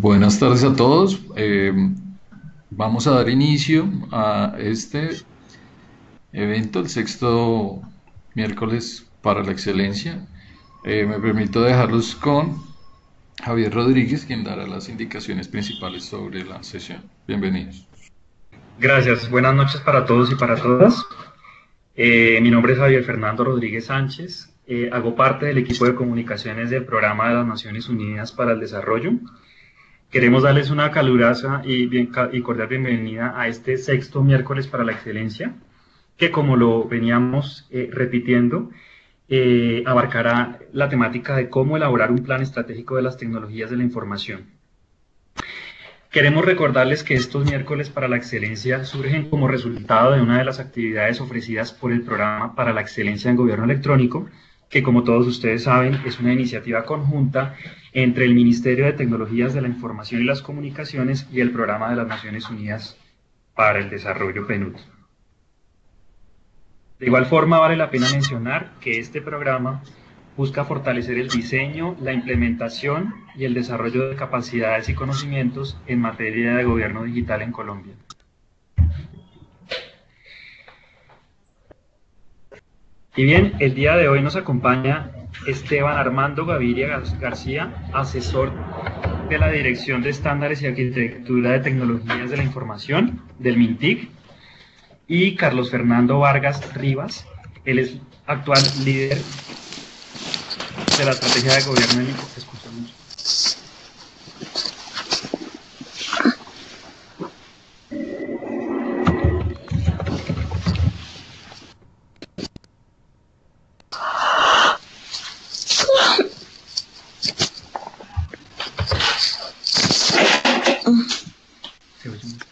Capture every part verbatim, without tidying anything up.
Buenas tardes a todos. Eh, vamos a dar inicio a este evento, el sexto miércoles para la excelencia. Eh, me permito dejarlos con Javier Rodríguez, quien dará las indicaciones principales sobre la sesión. Bienvenidos. Gracias, buenas noches para todos y para todas. Eh, mi nombre es Javier Fernando Rodríguez Sánchez, eh, hago parte del equipo de comunicaciones del Programa de las Naciones Unidas para el Desarrollo. Queremos darles una calurosa y, bien, y cordial bienvenida a este sexto miércoles para la excelencia, que como lo veníamos eh, repitiendo, eh, abarcará la temática de cómo elaborar un plan estratégico de las tecnologías de la información. Queremos recordarles que estos miércoles para la excelencia surgen como resultado de una de las actividades ofrecidas por el Programa para la Excelencia en Gobierno Electrónico, que como todos ustedes saben es una iniciativa conjunta entre el Ministerio de Tecnologías de la Información y las Comunicaciones y el Programa de las Naciones Unidas para el Desarrollo P N U D. De igual forma vale la pena mencionar que este programa busca fortalecer el diseño, la implementación y el desarrollo de capacidades y conocimientos en materia de gobierno digital en Colombia. Y bien, el día de hoy nos acompaña Esteban Armando Gaviria García, asesor de la Dirección de Estándares y Arquitectura de Tecnologías de la Información del MINTIC, y Carlos Fernando Vargas Rivas, él es actual líder de la estrategia de gobierno en Te escucho mucho. Se oye mucho.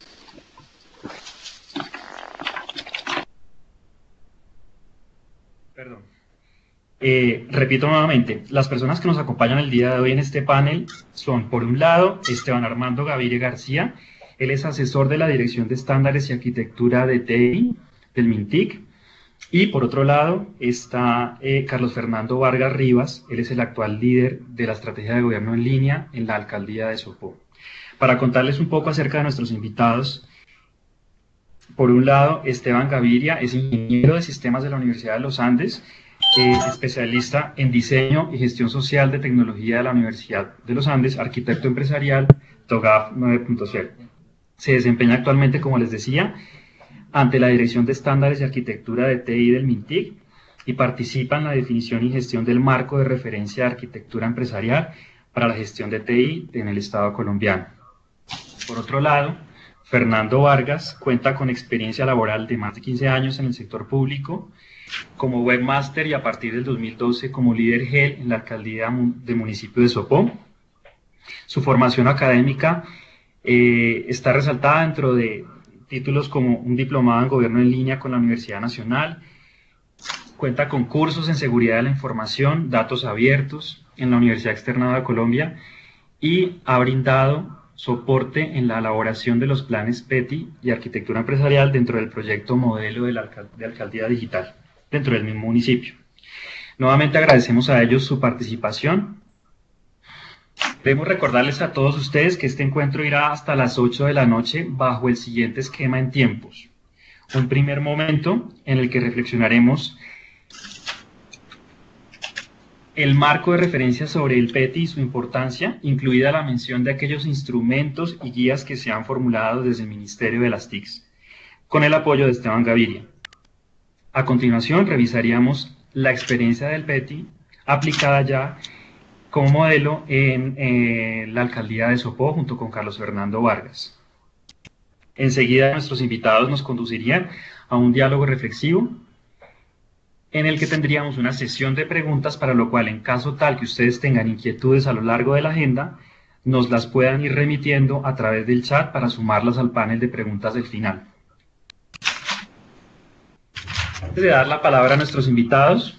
Perdón. Eh, repito nuevamente, las personas que nos acompañan el día de hoy en este panel son, por un lado, Esteban Armando Gaviria García, él es asesor de la Dirección de Estándares y Arquitectura de T I del MINTIC, y por otro lado está eh, Carlos Fernando Vargas Rivas, él es el actual líder de la Estrategia de Gobierno en Línea en la Alcaldía de Sopó. Para contarles un poco acerca de nuestros invitados, por un lado, Esteban Gaviria es ingeniero de sistemas de la Universidad de los Andes, Eh, especialista en diseño y gestión social de tecnología de la Universidad de los Andes, arquitecto empresarial, TOGAF nueve punto cero. Se desempeña actualmente, como les decía, ante la Dirección de Estándares y Arquitectura de T I del MINTIC y participa en la definición y gestión del marco de referencia de arquitectura empresarial para la gestión de T I en el Estado colombiano. Por otro lado, Fernando Vargas cuenta con experiencia laboral de más de quince años en el sector público, como webmaster y a partir del dos mil doce como líder G E L en la alcaldía del municipio de Sopó. Su formación académica eh, está resaltada dentro de títulos como un diplomado en gobierno en línea con la Universidad Nacional, cuenta con cursos en seguridad de la información, datos abiertos en la Universidad Externada de Colombia y ha brindado soporte en la elaboración de los planes P E T I y arquitectura empresarial dentro del proyecto modelo de, la alcal de alcaldía digital dentro del mismo municipio. Nuevamente agradecemos a ellos su participación. Queremos recordarles a todos ustedes que este encuentro irá hasta las ocho de la noche bajo el siguiente esquema en tiempos. Un primer momento en el que reflexionaremos el marco de referencia sobre el P E T I y su importancia, incluida la mención de aquellos instrumentos y guías que se han formulado desde el Ministerio de las T I Cs, con el apoyo de Esteban Gaviria. A continuación, revisaríamos la experiencia del P E T I aplicada ya como modelo en eh, la alcaldía de Sopó junto con Carlos Fernando Vargas. Enseguida, nuestros invitados nos conducirían a un diálogo reflexivo en el que tendríamos una sesión de preguntas, para lo cual, en caso tal que ustedes tengan inquietudes a lo largo de la agenda, nos las puedan ir remitiendo a través del chat para sumarlas al panel de preguntas del final. Antes de dar la palabra a nuestros invitados,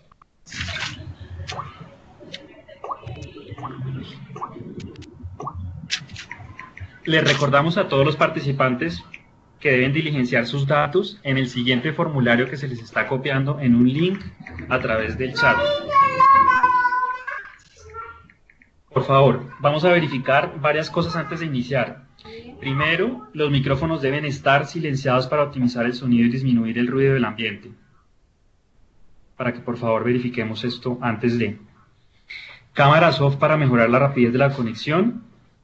les recordamos a todos los participantes que deben diligenciar sus datos en el siguiente formulario que se les está copiando en un link a través del chat. Por favor, vamos a verificar varias cosas antes de iniciar. Primero, los micrófonos deben estar silenciados para optimizar el sonido y disminuir el ruido del ambiente. Para que por favor verifiquemos esto antes de. Cámara soft para mejorar la rapidez de la conexión.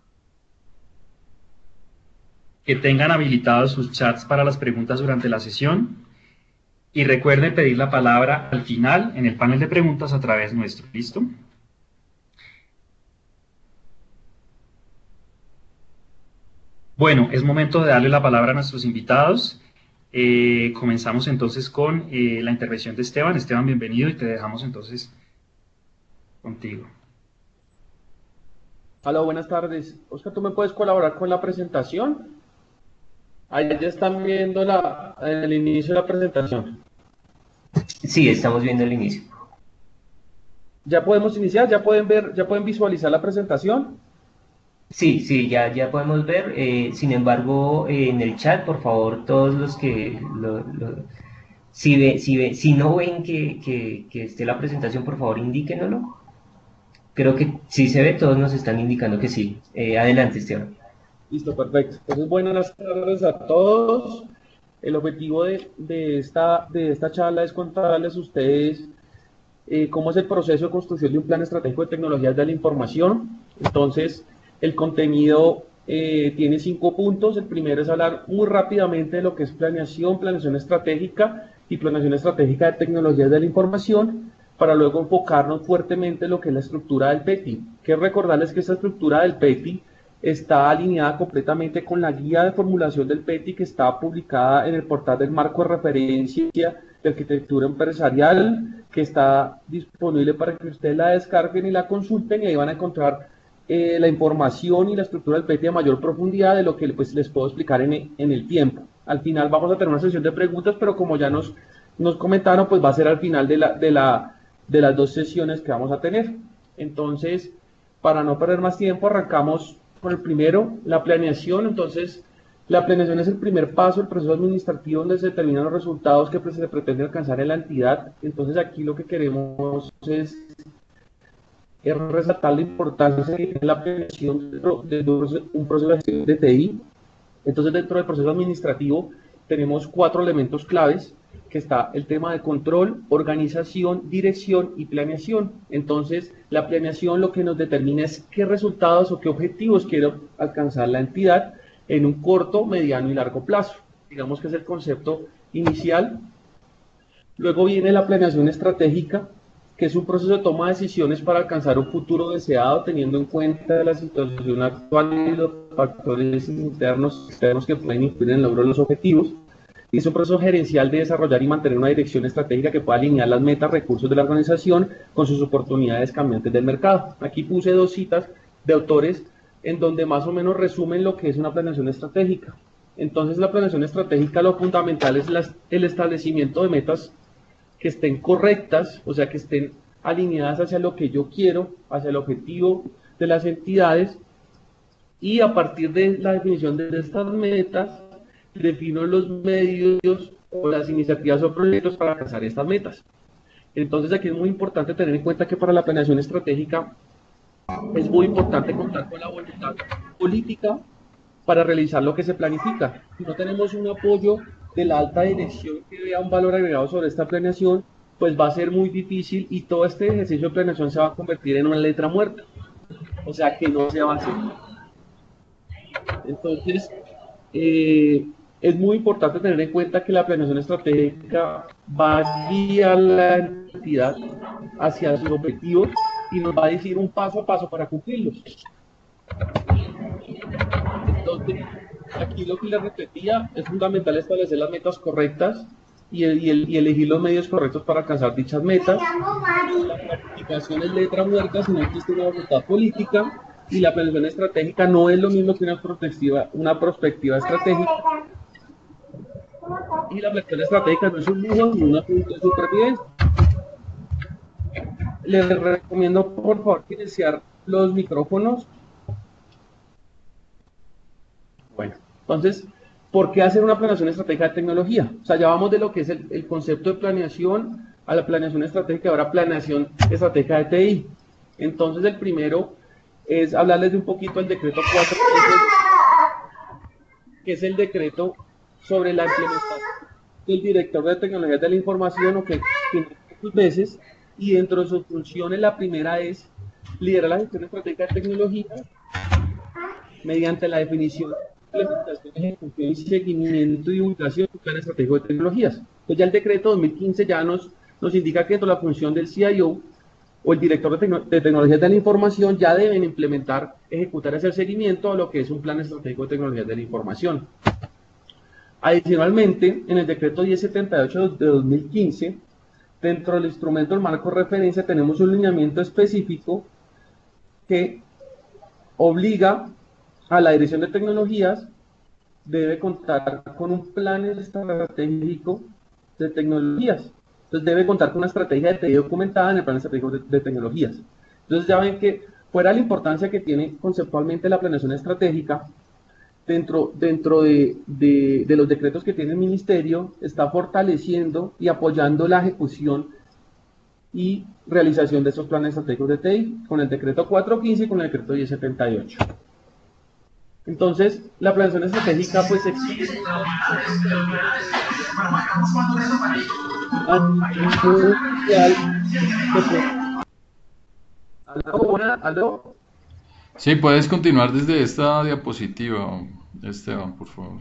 Que tengan habilitados sus chats para las preguntas durante la sesión. Y recuerden pedir la palabra al final en el panel de preguntas a través nuestro. ¿Listo? Bueno, es momento de darle la palabra a nuestros invitados. Eh, comenzamos entonces con eh, la intervención de Esteban. Esteban, bienvenido y te dejamos entonces contigo. Hola, buenas tardes. Oscar, ¿tú me puedes colaborar con la presentación? Ahí ya están viendo la, el inicio de la presentación. Sí, estamos viendo el inicio. ¿Ya podemos iniciar? ¿Ya pueden ver, ya pueden visualizar la presentación? Sí, sí, ya, ya podemos ver. Eh, sin embargo, eh, en el chat, por favor, todos los que lo, lo- si ve, si ve, si no ven que, que, que esté la presentación, por favor, indíquenoslo. Creo que sí se ve, todos nos están indicando que sí. Eh, adelante, Esteban. Listo, perfecto. Entonces, buenas tardes a todos. El objetivo de, de esta, de esta charla es contarles a ustedes eh, cómo es el proceso de construcción de un plan estratégico de tecnologías de la información. Entonces, el contenido eh, tiene cinco puntos. El primero es hablar muy rápidamente de lo que es planeación, planeación estratégica y planeación estratégica de tecnologías de la información, para luego enfocarnos fuertemente en lo que es la estructura del P E T I. Quiero recordarles que esta estructura del P E T I está alineada completamente con la guía de formulación del P E T I que está publicada en el portal del marco de referencia de arquitectura empresarial, que está disponible para que ustedes la descarguen y la consulten, y ahí van a encontrar eh, la información y la estructura del P E T I a mayor profundidad de lo que pues, les puedo explicar en, en el tiempo. Al final vamos a tener una sesión de preguntas, pero como ya nos, nos comentaron, pues va a ser al final de, la, de, la, de las dos sesiones que vamos a tener. Entonces, para no perder más tiempo, arrancamos con el primero, la planeación. Entonces, la planeación es el primer paso del proceso administrativo donde se determinan los resultados que se pretende alcanzar en la entidad. Entonces, aquí lo que queremos es, es resaltar la importancia que tiene la planeación dentro de un proceso de gestión de T I. Entonces, dentro del proceso administrativo tenemos cuatro elementos claves, que está el tema de control, organización, dirección y planeación. Entonces, la planeación lo que nos determina es qué resultados o qué objetivos quiere alcanzar la entidad en un corto, mediano y largo plazo. Digamos que es el concepto inicial. Luego viene la planeación estratégica, que es un proceso de toma de decisiones para alcanzar un futuro deseado, teniendo en cuenta la situación actual y los factores internos y externos que pueden influir en el logro de los objetivos. Y es un proceso gerencial de desarrollar y mantener una dirección estratégica que pueda alinear las metas, recursos de la organización con sus oportunidades cambiantes del mercado. Aquí puse dos citas de autores en donde más o menos resumen lo que es una planeación estratégica. Entonces, la planeación estratégica, lo fundamental es la, el establecimiento de metas que estén correctas, o sea, que estén alineadas hacia lo que yo quiero, hacia el objetivo de las entidades, y a partir de la definición de estas metas, defino los medios o las iniciativas o proyectos para alcanzar estas metas. Entonces, aquí es muy importante tener en cuenta que para la planeación estratégica es muy importante contar con la voluntad política para realizar lo que se planifica. Si no tenemos un apoyo de la alta dirección que vea un valor agregado sobre esta planeación, pues va a ser muy difícil y todo este ejercicio de planeación se va a convertir en una letra muerta. O sea que no se va a hacer. Entonces, eh, es muy importante tener en cuenta que la planeación estratégica va a guiar la entidad hacia sus objetivos y nos va a decir un paso a paso para cumplirlos. Entonces, aquí lo que les repetía, es fundamental establecer las metas correctas y, el, y, el, y elegir los medios correctos para alcanzar dichas metas. La planificación es letra muerta si no existe una voluntad política, y la planeación estratégica no es lo mismo que una perspectiva, una perspectiva estratégica. Y la planeación estratégica no es un lujo ni una punta de supervivencia. Les recomiendo, por favor, iniciar los micrófonos. Bueno, entonces, ¿por qué hacer una planeación estratégica de tecnología? O sea, ya vamos de lo que es el, el concepto de planeación a la planeación estratégica, ahora planeación estratégica de T I. Entonces, el primero es hablarles de un poquito del decreto cuatro, que es el decreto sobre la implementación del director de tecnologías de la información, o que tiene sus veces, y dentro de sus funciones la primera es liderar la gestión estratégica de tecnología mediante la definición, implementación, ejecución y seguimiento y divulgación de un plan estratégico de tecnologías. Entonces ya el decreto dos mil quince ya nos, nos indica que dentro de la función del C I O o el director de, tecno de tecnologías de la información ya deben implementar, ejecutar ese seguimiento a lo que es un plan estratégico de tecnologías de la información. Adicionalmente, en el decreto diez setenta y ocho de dos mil quince, dentro del instrumento del marco de referencia tenemos un lineamiento específico que obliga a la Dirección de Tecnologías, debe contar con un plan estratégico de tecnologías. Entonces debe contar con una estrategia de T I documentada en el plan estratégico de, de tecnologías. Entonces ya ven que fuera de la importancia que tiene conceptualmente la planeación estratégica, dentro, dentro de, de, de los decretos que tiene el ministerio, está fortaleciendo y apoyando la ejecución y realización de esos planes estratégicos de T I con el decreto cuatrocientos quince y con el decreto diez setenta y ocho. Entonces, la planeación estratégica pues existe. ¿Aló? Sí, puedes continuar desde esta diapositiva, Esteban, por favor.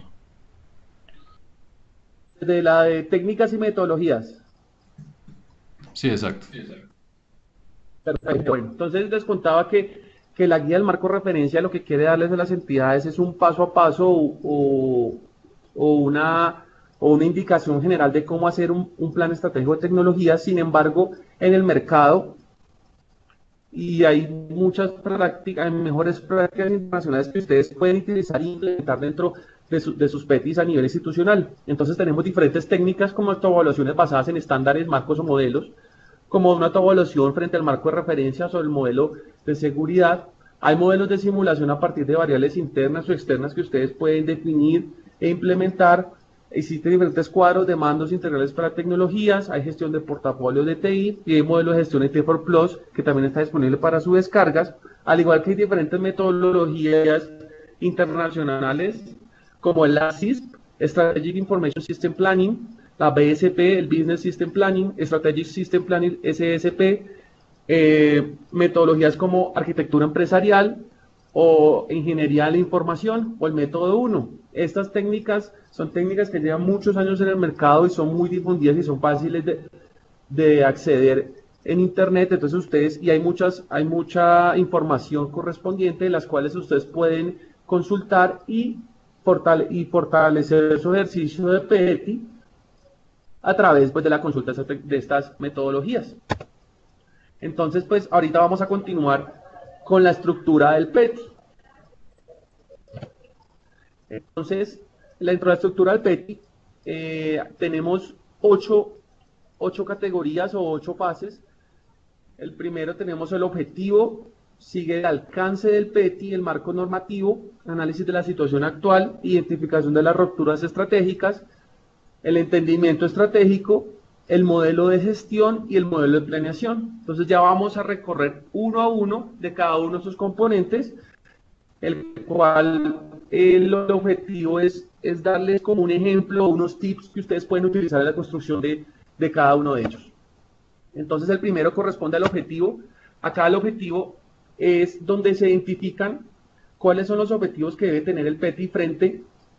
De la de técnicas y metodologías. Sí, exacto. Perfecto. Bueno, entonces les contaba que, que la guía del marco de referencia lo que quiere darles a las entidades es un paso a paso o, o, o una, o una indicación general de cómo hacer un, un plan estratégico de tecnología. Sin embargo, en el mercado, y hay muchas prácticas, hay mejores prácticas internacionales que ustedes pueden utilizar e implementar dentro de, su, de sus P E T Is a nivel institucional. Entonces tenemos diferentes técnicas como autoevaluaciones basadas en estándares, marcos o modelos, como una autoevaluación frente al marco de referencia sobre el modelo de seguridad. Hay modelos de simulación a partir de variables internas o externas que ustedes pueden definir e implementar. Existen diferentes cuadros de mandos integrales para tecnologías, hay gestión de portafolio de T I y hay modelo de gestión de T cuatro Plus que también está disponible para sus descargas, al igual que hay diferentes metodologías internacionales como el A S I S P, Strategic Information System Planning, la B S P, el Business System Planning, Strategic System Planning, S S P, eh, metodologías como arquitectura empresarial o ingeniería de la información o el método uno. Estas técnicas son técnicas que llevan muchos años en el mercado y son muy difundidas y son fáciles de, de acceder en internet. Entonces ustedes, y hay muchas, hay mucha información correspondiente de las cuales ustedes pueden consultar y, fortale, y fortalecer su ejercicio de P E T I a través pues, de la consulta de estas metodologías. Entonces, pues ahorita vamos a continuar con la estructura del P E T I. Entonces, la infraestructura del P E T I, eh, tenemos ocho, ocho categorías o ocho fases. El primero tenemos el objetivo, sigue el alcance del P E T I, el marco normativo, análisis de la situación actual, identificación de las rupturas estratégicas, el entendimiento estratégico, el modelo de gestión y el modelo de planeación. Entonces ya vamos a recorrer uno a uno de cada uno de sus componentes, el cual el objetivo es, es darles como un ejemplo, unos tips que ustedes pueden utilizar en la construcción de, de cada uno de ellos. Entonces el primero corresponde al objetivo. Acá el objetivo es donde se identifican cuáles son los objetivos que debe tener el P E T I frente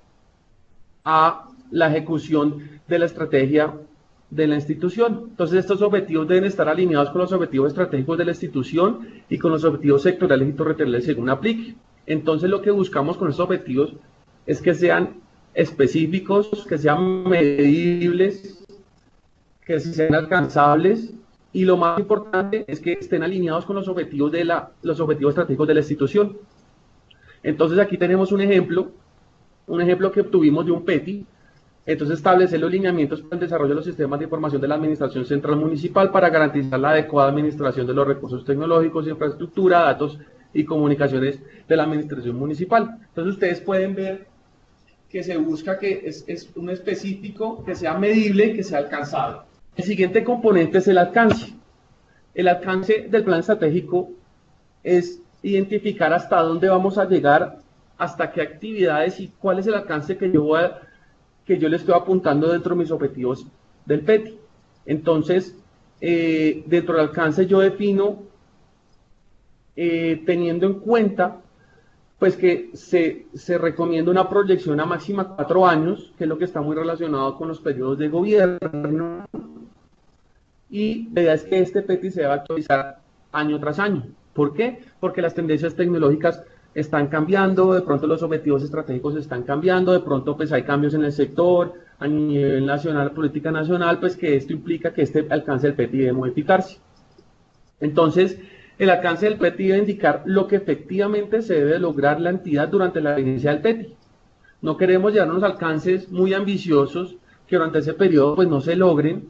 a la ejecución de la estrategia de la institución. Entonces estos objetivos deben estar alineados con los objetivos estratégicos de la institución y con los objetivos sectoriales y territoriales según aplique. Entonces lo que buscamos con estos objetivos es que sean específicos, que sean medibles, que sean alcanzables y lo más importante es que estén alineados con los objetivos, de la, los objetivos estratégicos de la institución. Entonces aquí tenemos un ejemplo, un ejemplo que obtuvimos de un P E T I. Entonces establecer los lineamientos para el desarrollo de los sistemas de información de la Administración Central Municipal para garantizar la adecuada administración de los recursos tecnológicos, infraestructura, datos y comunicaciones de la Administración Municipal. Entonces ustedes pueden ver que se busca que es, es un específico, que sea medible, que sea alcanzable. El siguiente componente es el alcance. El alcance del plan estratégico es identificar hasta dónde vamos a llegar, hasta qué actividades y cuál es el alcance que yo, voy a, que yo le estoy apuntando dentro de mis objetivos del P E T I. Entonces, eh, dentro del alcance yo defino, eh, teniendo en cuenta, pues que se, se recomienda una proyección a máxima cuatro años, que es lo que está muy relacionado con los periodos de gobierno, y la idea es que este P E T I se va a actualizar año tras año. ¿Por qué? Porque las tendencias tecnológicas están cambiando, de pronto los objetivos estratégicos están cambiando, de pronto pues hay cambios en el sector, a nivel nacional, política nacional, pues que esto implica que este alcance del P E T I debe modificarse. Entonces, el alcance del P E T I debe indicar lo que efectivamente se debe lograr la entidad durante la vigencia del P E T I. No queremos llegar a unos alcances muy ambiciosos que durante ese periodo pues no se logren,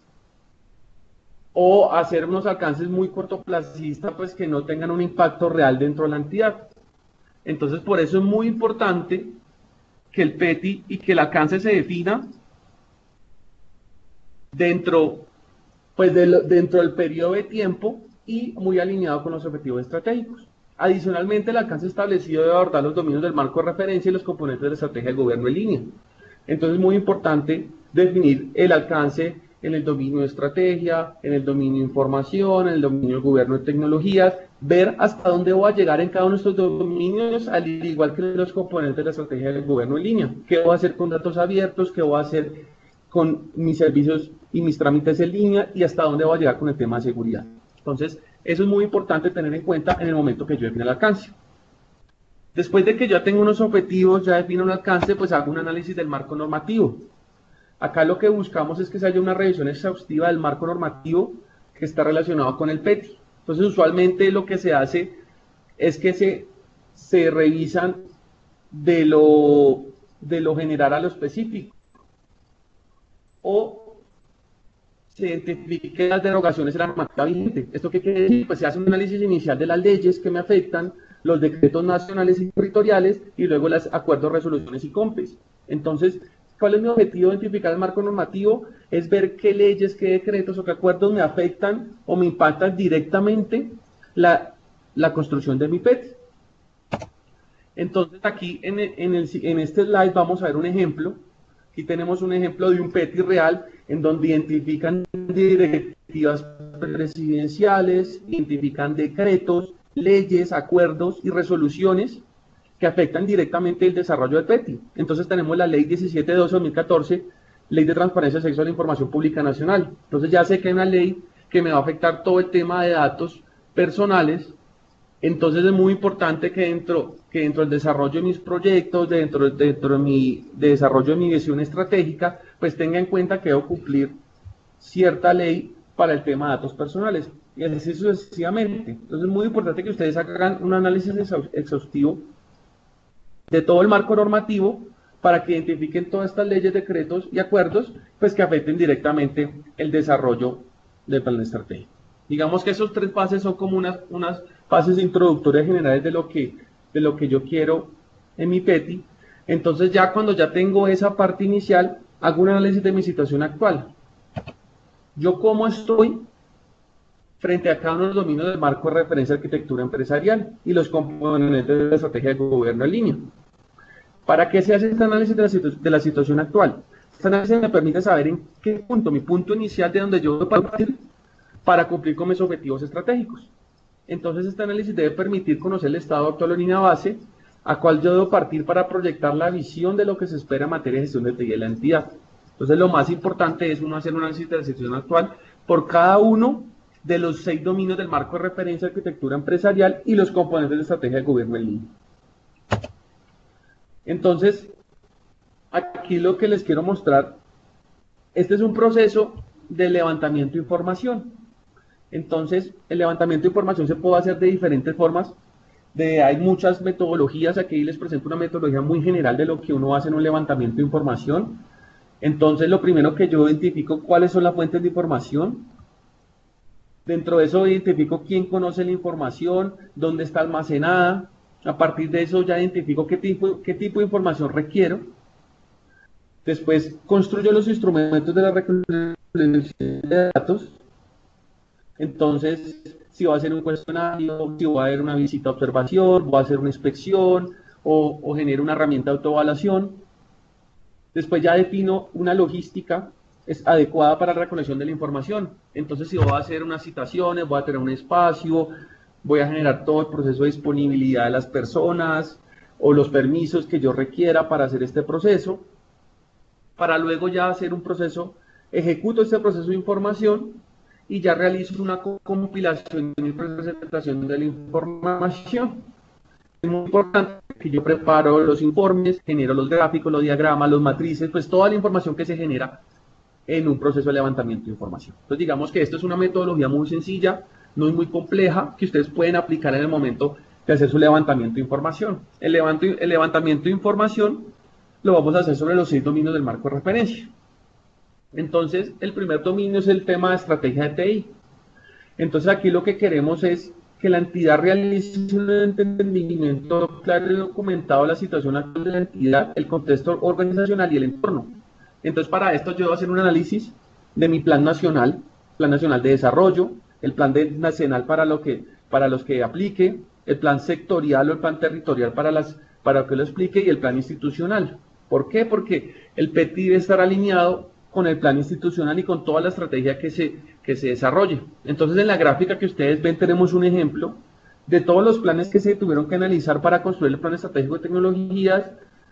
o hacer unos alcances muy cortoplacistas pues que no tengan un impacto real dentro de la entidad. Entonces, por eso es muy importante que el P E T I y que el alcance se defina dentro, pues de lo, dentro del periodo de tiempo y muy alineado con los objetivos estratégicos. Adicionalmente, el alcance establecido debe abordar los dominios del marco de referencia y los componentes de la estrategia de gobierno en línea. Entonces, es muy importante definir el alcance en el dominio de estrategia, en el dominio de información, en el dominio de gobierno de tecnologías, ver hasta dónde voy a llegar en cada uno de estos dominios, al igual que los componentes de la estrategia del gobierno en línea. ¿Qué voy a hacer con datos abiertos? ¿Qué voy a hacer con mis servicios y mis trámites en línea? ¿Y hasta dónde voy a llegar con el tema de seguridad? Entonces, eso es muy importante tener en cuenta en el momento que yo defino el alcance. Después de que ya tengo unos objetivos, ya defino un alcance, pues hago un análisis del marco normativo. Acá lo que buscamos es que se haya una revisión exhaustiva del marco normativo que está relacionado con el P E T I. Entonces, usualmente lo que se hace es que se, se revisan de lo, de lo general a lo específico, o se identifiquen las derogaciones de la normativa vigente. ¿Esto qué quiere decir? Pues se hace un análisis inicial de las leyes que me afectan, los decretos nacionales y territoriales, y luego los acuerdos, resoluciones y compes. Entonces, ¿cuál es mi objetivo de identificar el marco normativo? Es ver qué leyes, qué decretos o qué acuerdos me afectan o me impactan directamente la, la construcción de mi P E T I. Entonces, aquí en, en, el, en este slide vamos a ver un ejemplo. Aquí tenemos un ejemplo de un P E T I real en donde identifican directivas presidenciales, identifican decretos, leyes, acuerdos y resoluciones que afectan directamente el desarrollo del P E T I. Entonces tenemos la ley diecisiete doce dos mil catorce, Ley de Transparencia y Acceso a la Información Pública Nacional. Entonces ya sé que hay una ley que me va a afectar todo el tema de datos personales. Entonces es muy importante que dentro, que dentro del desarrollo de mis proyectos, dentro, dentro de mi de desarrollo de mi visión estratégica, pues tenga en cuenta que debo cumplir cierta ley para el tema de datos personales. Y así sucesivamente. Entonces es muy importante que ustedes hagan un análisis exhaustivo de todo el marco normativo para que identifiquen todas estas leyes, decretos y acuerdos pues que afecten directamente el desarrollo del plan estratégico. Digamos que esos tres fases son como unas, unas fases introductorias generales de lo, que, de lo que yo quiero en mi P E T I. Entonces ya cuando ya tengo esa parte inicial, hago un análisis de mi situación actual. Yo cómo estoy frente a cada uno de los dominios del marco de referencia de arquitectura empresarial y los componentes de la estrategia de gobierno en línea. ¿Para qué se hace este análisis de la, situ de la situación actual? Este análisis me permite saber en qué punto, mi punto inicial de donde yo voy a partir para cumplir con mis objetivos estratégicos. Entonces este análisis debe permitir conocer el estado actual o línea base a cual yo debo partir para proyectar la visión de lo que se espera en materia de gestión de T I de la entidad. Entonces lo más importante es uno hacer un análisis de la situación actual por cada uno de los seis dominios del marco de referencia de arquitectura empresarial y los componentes de estrategia de gobierno en línea. Entonces, aquí lo que les quiero mostrar, este es un proceso de levantamiento de información. Entonces, el levantamiento de información se puede hacer de diferentes formas. De, hay muchas metodologías, aquí les presento una metodología muy general de lo que uno hace en un levantamiento de información. Entonces, lo primero que yo identifico, cuáles son las fuentes de información. Dentro de eso identifico quién conoce la información, dónde está almacenada. A partir de eso ya identifico qué tipo, qué tipo de información requiero. Después construyo los instrumentos de la recolección de datos. Entonces si va a hacer un cuestionario, si va a haber una visita a observación, va a hacer una inspección o, o genera una herramienta de autoevaluación. Después ya defino una logística es adecuada para la recolección de la información. Entonces, si voy a hacer unas citaciones, voy a tener un espacio, voy a generar todo el proceso de disponibilidad de las personas o los permisos que yo requiera para hacer este proceso, para luego ya hacer un proceso, ejecuto este proceso de información y ya realizo una compilación y presentación de la información. Es muy importante que yo preparo los informes, genero los gráficos, los diagramas, los matrices, pues toda la información que se genera en un proceso de levantamiento de información. Entonces digamos que esto es una metodología muy sencilla, no es muy compleja, que ustedes pueden aplicar en el momento de hacer su levantamiento de información. El, levanto, el levantamiento de información lo vamos a hacer sobre los seis dominios del marco de referencia. Entonces, el primer dominio es el tema de estrategia de T I. Entonces, aquí lo que queremos es que la entidad realice un entendimiento claro y documentado de la situación actual de la entidad, el contexto organizacional y el entorno. Entonces, para esto yo voy a hacer un análisis de mi plan nacional, plan nacional de desarrollo, el plan de, nacional para, lo que, para los que aplique, el plan sectorial o el plan territorial para, las, para que lo explique y el plan institucional. ¿Por qué? Porque el P E T debe estar alineado con el plan institucional y con toda la estrategia que se, que se desarrolle. Entonces, en la gráfica que ustedes ven tenemos un ejemplo de todos los planes que se tuvieron que analizar para construir el plan estratégico de tecnologías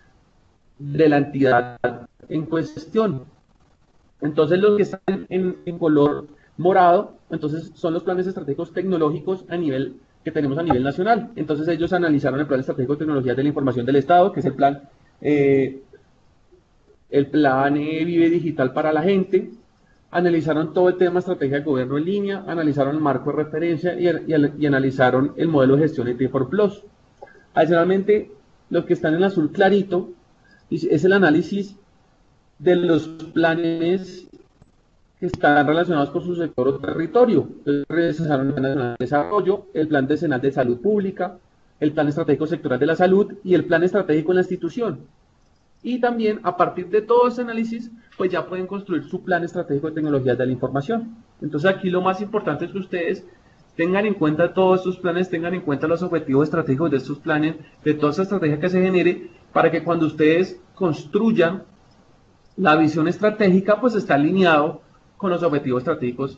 de la entidad en cuestión. Entonces, los que están en, en color morado, entonces son los planes estratégicos tecnológicos a nivel que tenemos a nivel nacional. Entonces, ellos analizaron el plan estratégico de tecnologías de la información del Estado, que es el plan eh, el plan eh, Vive Digital para la gente, analizaron todo el tema estrategia de gobierno en línea, analizaron el marco de referencia y, y, y analizaron el modelo de gestión de T cuatro Plus. Adicionalmente, los que están en azul clarito es el análisis de los planes que están relacionados con su sector o territorio. Entonces, realizaron el plan nacional de desarrollo, el plan decenal de salud pública, el plan estratégico sectorial de la salud y el plan estratégico en la institución. Y también, a partir de todo ese análisis, pues ya pueden construir su plan estratégico de tecnologías de la información. Entonces, aquí lo más importante es que ustedes tengan en cuenta todos estos planes, tengan en cuenta los objetivos estratégicos de estos planes, de toda esa estrategia que se genere, para que cuando ustedes construyan la visión estratégica, pues está alineado con los objetivos estratégicos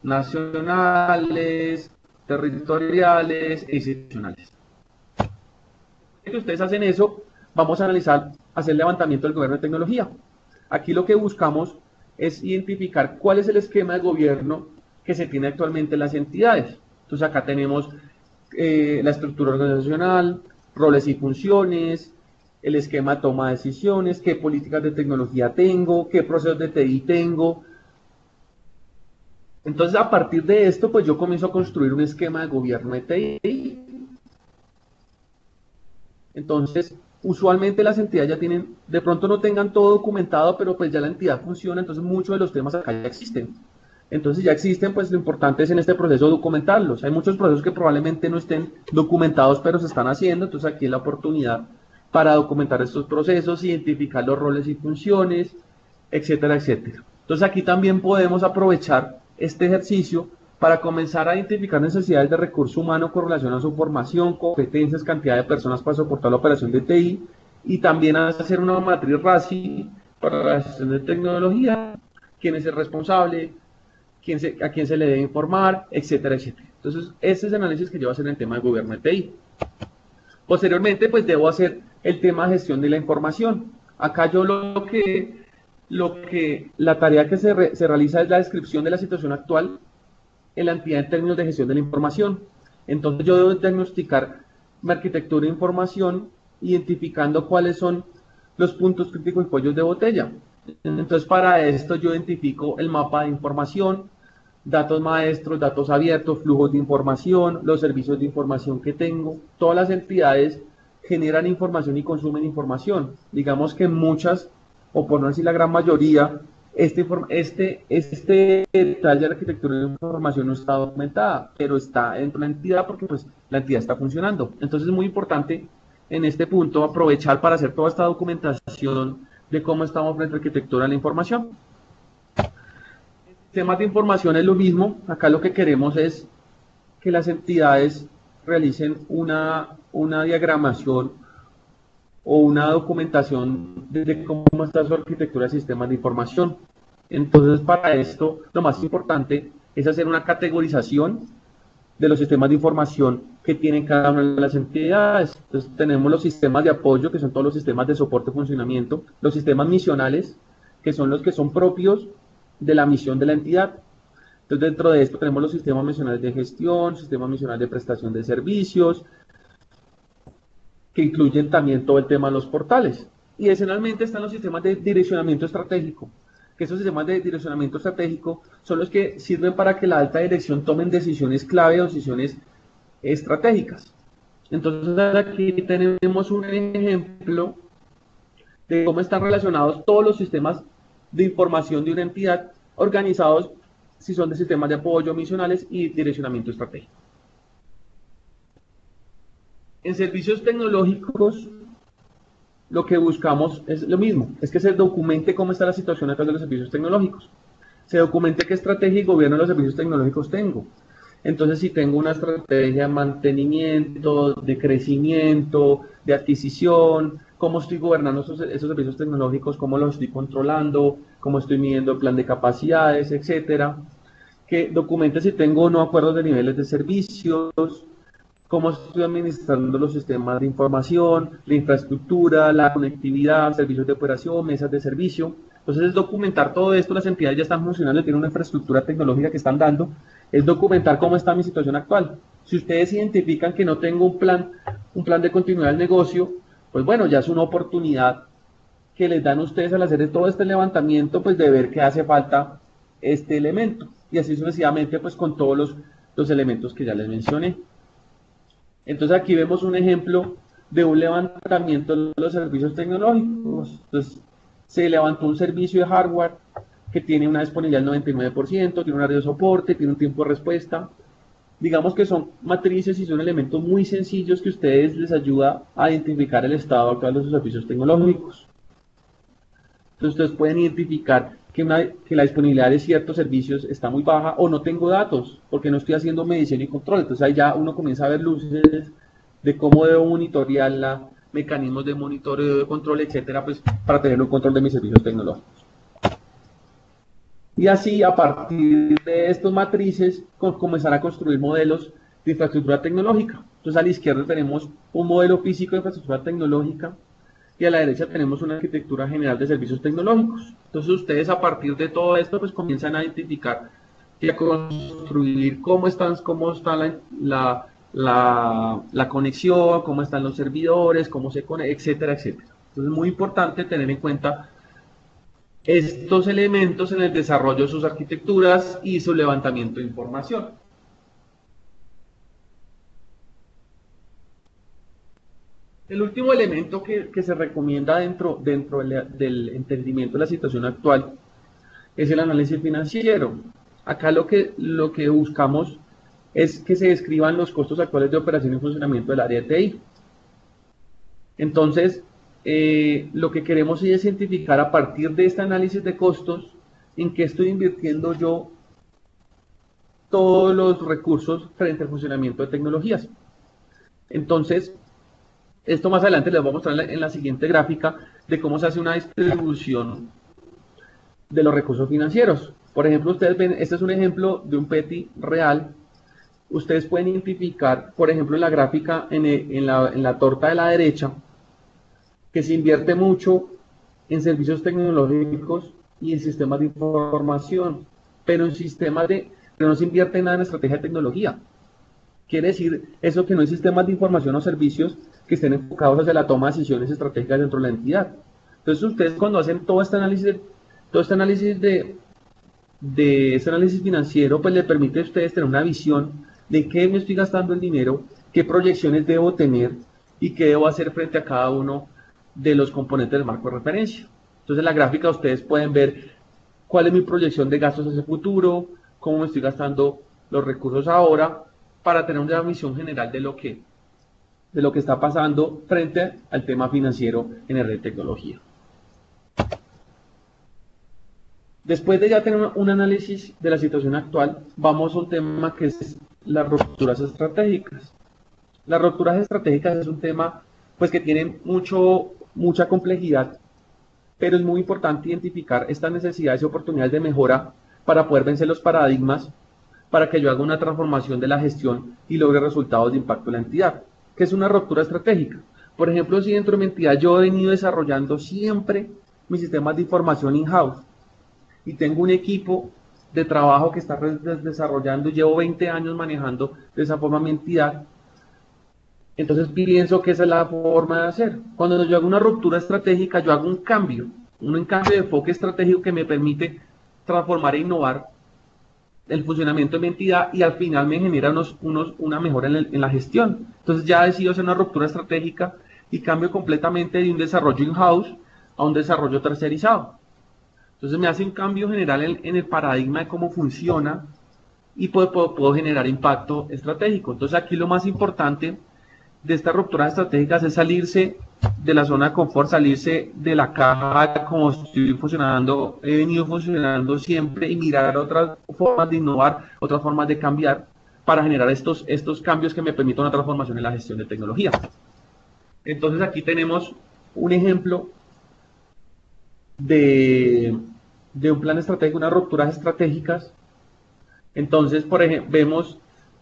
nacionales, territoriales e institucionales. Si ustedes hacen eso, vamos a analizar, hacer levantamiento del gobierno de tecnología. Aquí lo que buscamos es identificar cuál es el esquema de gobierno que se tiene actualmente en las entidades. Entonces acá tenemos eh, la estructura organizacional, roles y funciones, el esquema de toma de decisiones, qué políticas de tecnología tengo, qué procesos de T I tengo. Entonces, a partir de esto, pues yo comienzo a construir un esquema de gobierno de T I. Entonces, usualmente las entidades ya tienen, de pronto no tengan todo documentado, pero pues ya la entidad funciona, entonces muchos de los temas acá ya existen. Entonces ya existen, pues lo importante es en este proceso documentarlos. Hay muchos procesos que probablemente no estén documentados, pero se están haciendo, entonces aquí es la oportunidad para documentar estos procesos, identificar los roles y funciones, etcétera, etcétera. Entonces aquí también podemos aprovechar este ejercicio para comenzar a identificar necesidades de recurso humano con relación a su formación, competencias, cantidad de personas para soportar la operación de T I y también hacer una matriz R A C I para la gestión de tecnología, quién es el responsable, quién se, a quién se le debe informar, etcétera, etcétera. Entonces, este es el análisis que yo voy a hacer en el tema de gobierno de T I. Posteriormente, pues debo hacer el tema de gestión de la información. Acá yo lo que, lo que la tarea que se, re, se realiza es la descripción de la situación actual en la entidad en términos de gestión de la información. Entonces yo debo diagnosticar mi arquitectura de información, identificando cuáles son los puntos críticos y cuellos de botella. Entonces para esto yo identifico el mapa de información, datos maestros, datos abiertos, flujos de información, los servicios de información que tengo. Todas las entidades generan información y consumen información. Digamos que muchas, o por no decir la gran mayoría, Este, este, este detalle de la arquitectura de información no está documentada, pero está dentro de la entidad porque pues, la entidad está funcionando. Entonces es muy importante en este punto aprovechar para hacer toda esta documentación de cómo estamos frente a la arquitectura de la información. Temas de información es lo mismo. Acá lo que queremos es que las entidades realicen una, una diagramación o una documentación de cómo está su arquitectura de sistemas de información. Entonces, para esto, lo más importante es hacer una categorización de los sistemas de información que tienen cada una de las entidades. Entonces, tenemos los sistemas de apoyo, que son todos los sistemas de soporte y funcionamiento, los sistemas misionales, que son los que son propios de la misión de la entidad. Entonces, dentro de esto tenemos los sistemas misionales de gestión, sistemas misionales de prestación de servicios, que incluyen también todo el tema de los portales. Y adicionalmente están los sistemas de direccionamiento estratégico, que esos sistemas de direccionamiento estratégico son los que sirven para que la alta dirección tomen decisiones clave o decisiones estratégicas. Entonces, aquí tenemos un ejemplo de cómo están relacionados todos los sistemas de información de una entidad organizados, si son de sistemas de apoyo misionales y direccionamiento estratégico. En servicios tecnológicos, lo que buscamos es lo mismo, es que se documente cómo está la situación actual de los servicios tecnológicos. Se documente qué estrategia y gobierno de los servicios tecnológicos tengo. Entonces, si tengo una estrategia de mantenimiento, de crecimiento, de adquisición, cómo estoy gobernando esos, esos servicios tecnológicos, cómo los estoy controlando, cómo estoy midiendo el plan de capacidades, etcétera. Que documente si tengo o no acuerdos de niveles de servicios, cómo estoy administrando los sistemas de información, la infraestructura, la conectividad, servicios de operación, mesas de servicio. Entonces, es documentar todo esto. Las entidades ya están funcionando, tienen una infraestructura tecnológica que están dando. Es documentar cómo está mi situación actual. Si ustedes identifican que no tengo un plan, un plan de continuidad del negocio, pues bueno, ya es una oportunidad que les dan a ustedes al hacer todo este levantamiento, pues de ver que hace falta este elemento. Y así sucesivamente, pues con todos los, los elementos que ya les mencioné. Entonces, aquí vemos un ejemplo de un levantamiento de los servicios tecnológicos. Entonces, se levantó un servicio de hardware que tiene una disponibilidad del noventa y nueve por ciento, tiene un área de soporte, tiene un tiempo de respuesta. Digamos que son matrices y son elementos muy sencillos que a ustedes les ayuda a identificar el estado actual de sus servicios tecnológicos. Entonces, ustedes pueden identificar que, una, que la disponibilidad de ciertos servicios está muy baja o no tengo datos porque no estoy haciendo medición y control. Entonces, ahí ya uno comienza a ver luces de cómo debo monitorearla, mecanismos de monitoreo, de control, etcétera, pues para tener un control de mis servicios tecnológicos. Y así, a partir de estas matrices, comenzar a construir modelos de infraestructura tecnológica. Entonces, a la izquierda tenemos un modelo físico de infraestructura tecnológica y a la derecha tenemos una arquitectura general de servicios tecnológicos. Entonces, ustedes a partir de todo esto, pues comienzan a identificar y a construir cómo están, cómo está la, la, la, la conexión, cómo están los servidores, cómo se conecta, etcétera, etcétera. Entonces, es muy importante tener en cuenta estos elementos en el desarrollo de sus arquitecturas y su levantamiento de información. El último elemento que, que se recomienda dentro, dentro del, del entendimiento de la situación actual es el análisis financiero. Acá lo que, lo que buscamos es que se describan los costos actuales de operación y funcionamiento del área de T I. Entonces, Eh, lo que queremos es identificar a partir de este análisis de costos en qué estoy invirtiendo yo todos los recursos frente al funcionamiento de tecnologías. Entonces, esto más adelante les voy a mostrar en la, en la siguiente gráfica de cómo se hace una distribución de los recursos financieros. Por ejemplo, ustedes ven, este es un ejemplo de un P E T I real. Ustedes pueden identificar, por ejemplo, en la gráfica, en, el, en, la, en la torta de la derecha, que se invierte mucho en servicios tecnológicos y en sistemas de información, pero en sistemas de, pero no se invierte nada en estrategia de tecnología. Quiere decir eso que no hay sistemas de información o servicios que estén enfocados hacia la toma de decisiones estratégicas dentro de la entidad. Entonces, ustedes cuando hacen todo este análisis, todo este análisis de, de este análisis financiero, pues le permite a ustedes tener una visión de qué me estoy gastando el dinero, qué proyecciones debo tener y qué debo hacer frente a cada uno de los componentes del marco de referencia. Entonces, en la gráfica ustedes pueden ver cuál es mi proyección de gastos hacia el futuro, cómo me estoy gastando los recursos ahora, para tener una visión general de lo que, de lo que está pasando frente al tema financiero en el área de tecnología. Después de ya tener un análisis de la situación actual, vamos a un tema que es las rupturas estratégicas. Las rupturas estratégicas es un tema pues que tiene mucho, mucha complejidad, pero es muy importante identificar estas necesidades y oportunidades de mejora para poder vencer los paradigmas, para que yo haga una transformación de la gestión y logre resultados de impacto en la entidad. ¿Qué es una ruptura estratégica? Por ejemplo, si dentro de mi entidad yo he venido desarrollando siempre mis sistemas de información in-house y tengo un equipo de trabajo que está desarrollando, llevo veinte años manejando de esa forma mi entidad, entonces pienso que esa es la forma de hacer. Cuando yo hago una ruptura estratégica, yo hago un cambio, un cambio de enfoque estratégico que me permite transformar e innovar el funcionamiento de mi entidad y al final me genera unos, unos, una mejora en, el, en la gestión. Entonces ya decido hacer una ruptura estratégica y cambio completamente de un desarrollo in-house a un desarrollo tercerizado. Entonces me hace un cambio general en, en el paradigma de cómo funciona y puedo, puedo, puedo generar impacto estratégico. Entonces aquí lo más importante de estas rupturas estratégicas es salirse de la zona de confort, salirse de la caja como estoy funcionando, he venido funcionando siempre y mirar otras formas de innovar, otras formas de cambiar para generar estos, estos cambios que me permitan una transformación en la gestión de tecnología. Entonces aquí tenemos un ejemplo de, de un plan estratégico, unas rupturas estratégicas. Entonces, por ejemplo, vemos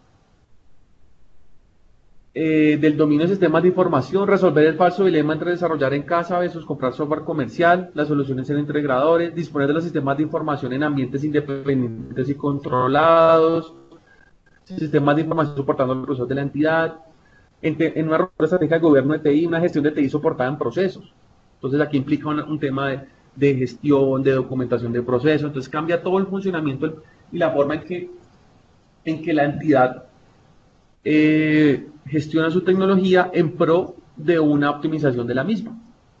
Eh, del dominio de sistemas de información, resolver el falso dilema entre desarrollar en casa versus comprar software comercial, las soluciones en integradores, disponer de los sistemas de información en ambientes independientes y controlados, sistemas de información soportando los procesos de la entidad, en, en una ruptura estratégica de gobierno de T I, una gestión de T I soportada en procesos. Entonces aquí implica un, un tema de, de gestión, de documentación de procesos, entonces cambia todo el funcionamiento y la forma en que, en que la entidad Eh, gestiona su tecnología en pro de una optimización de la misma.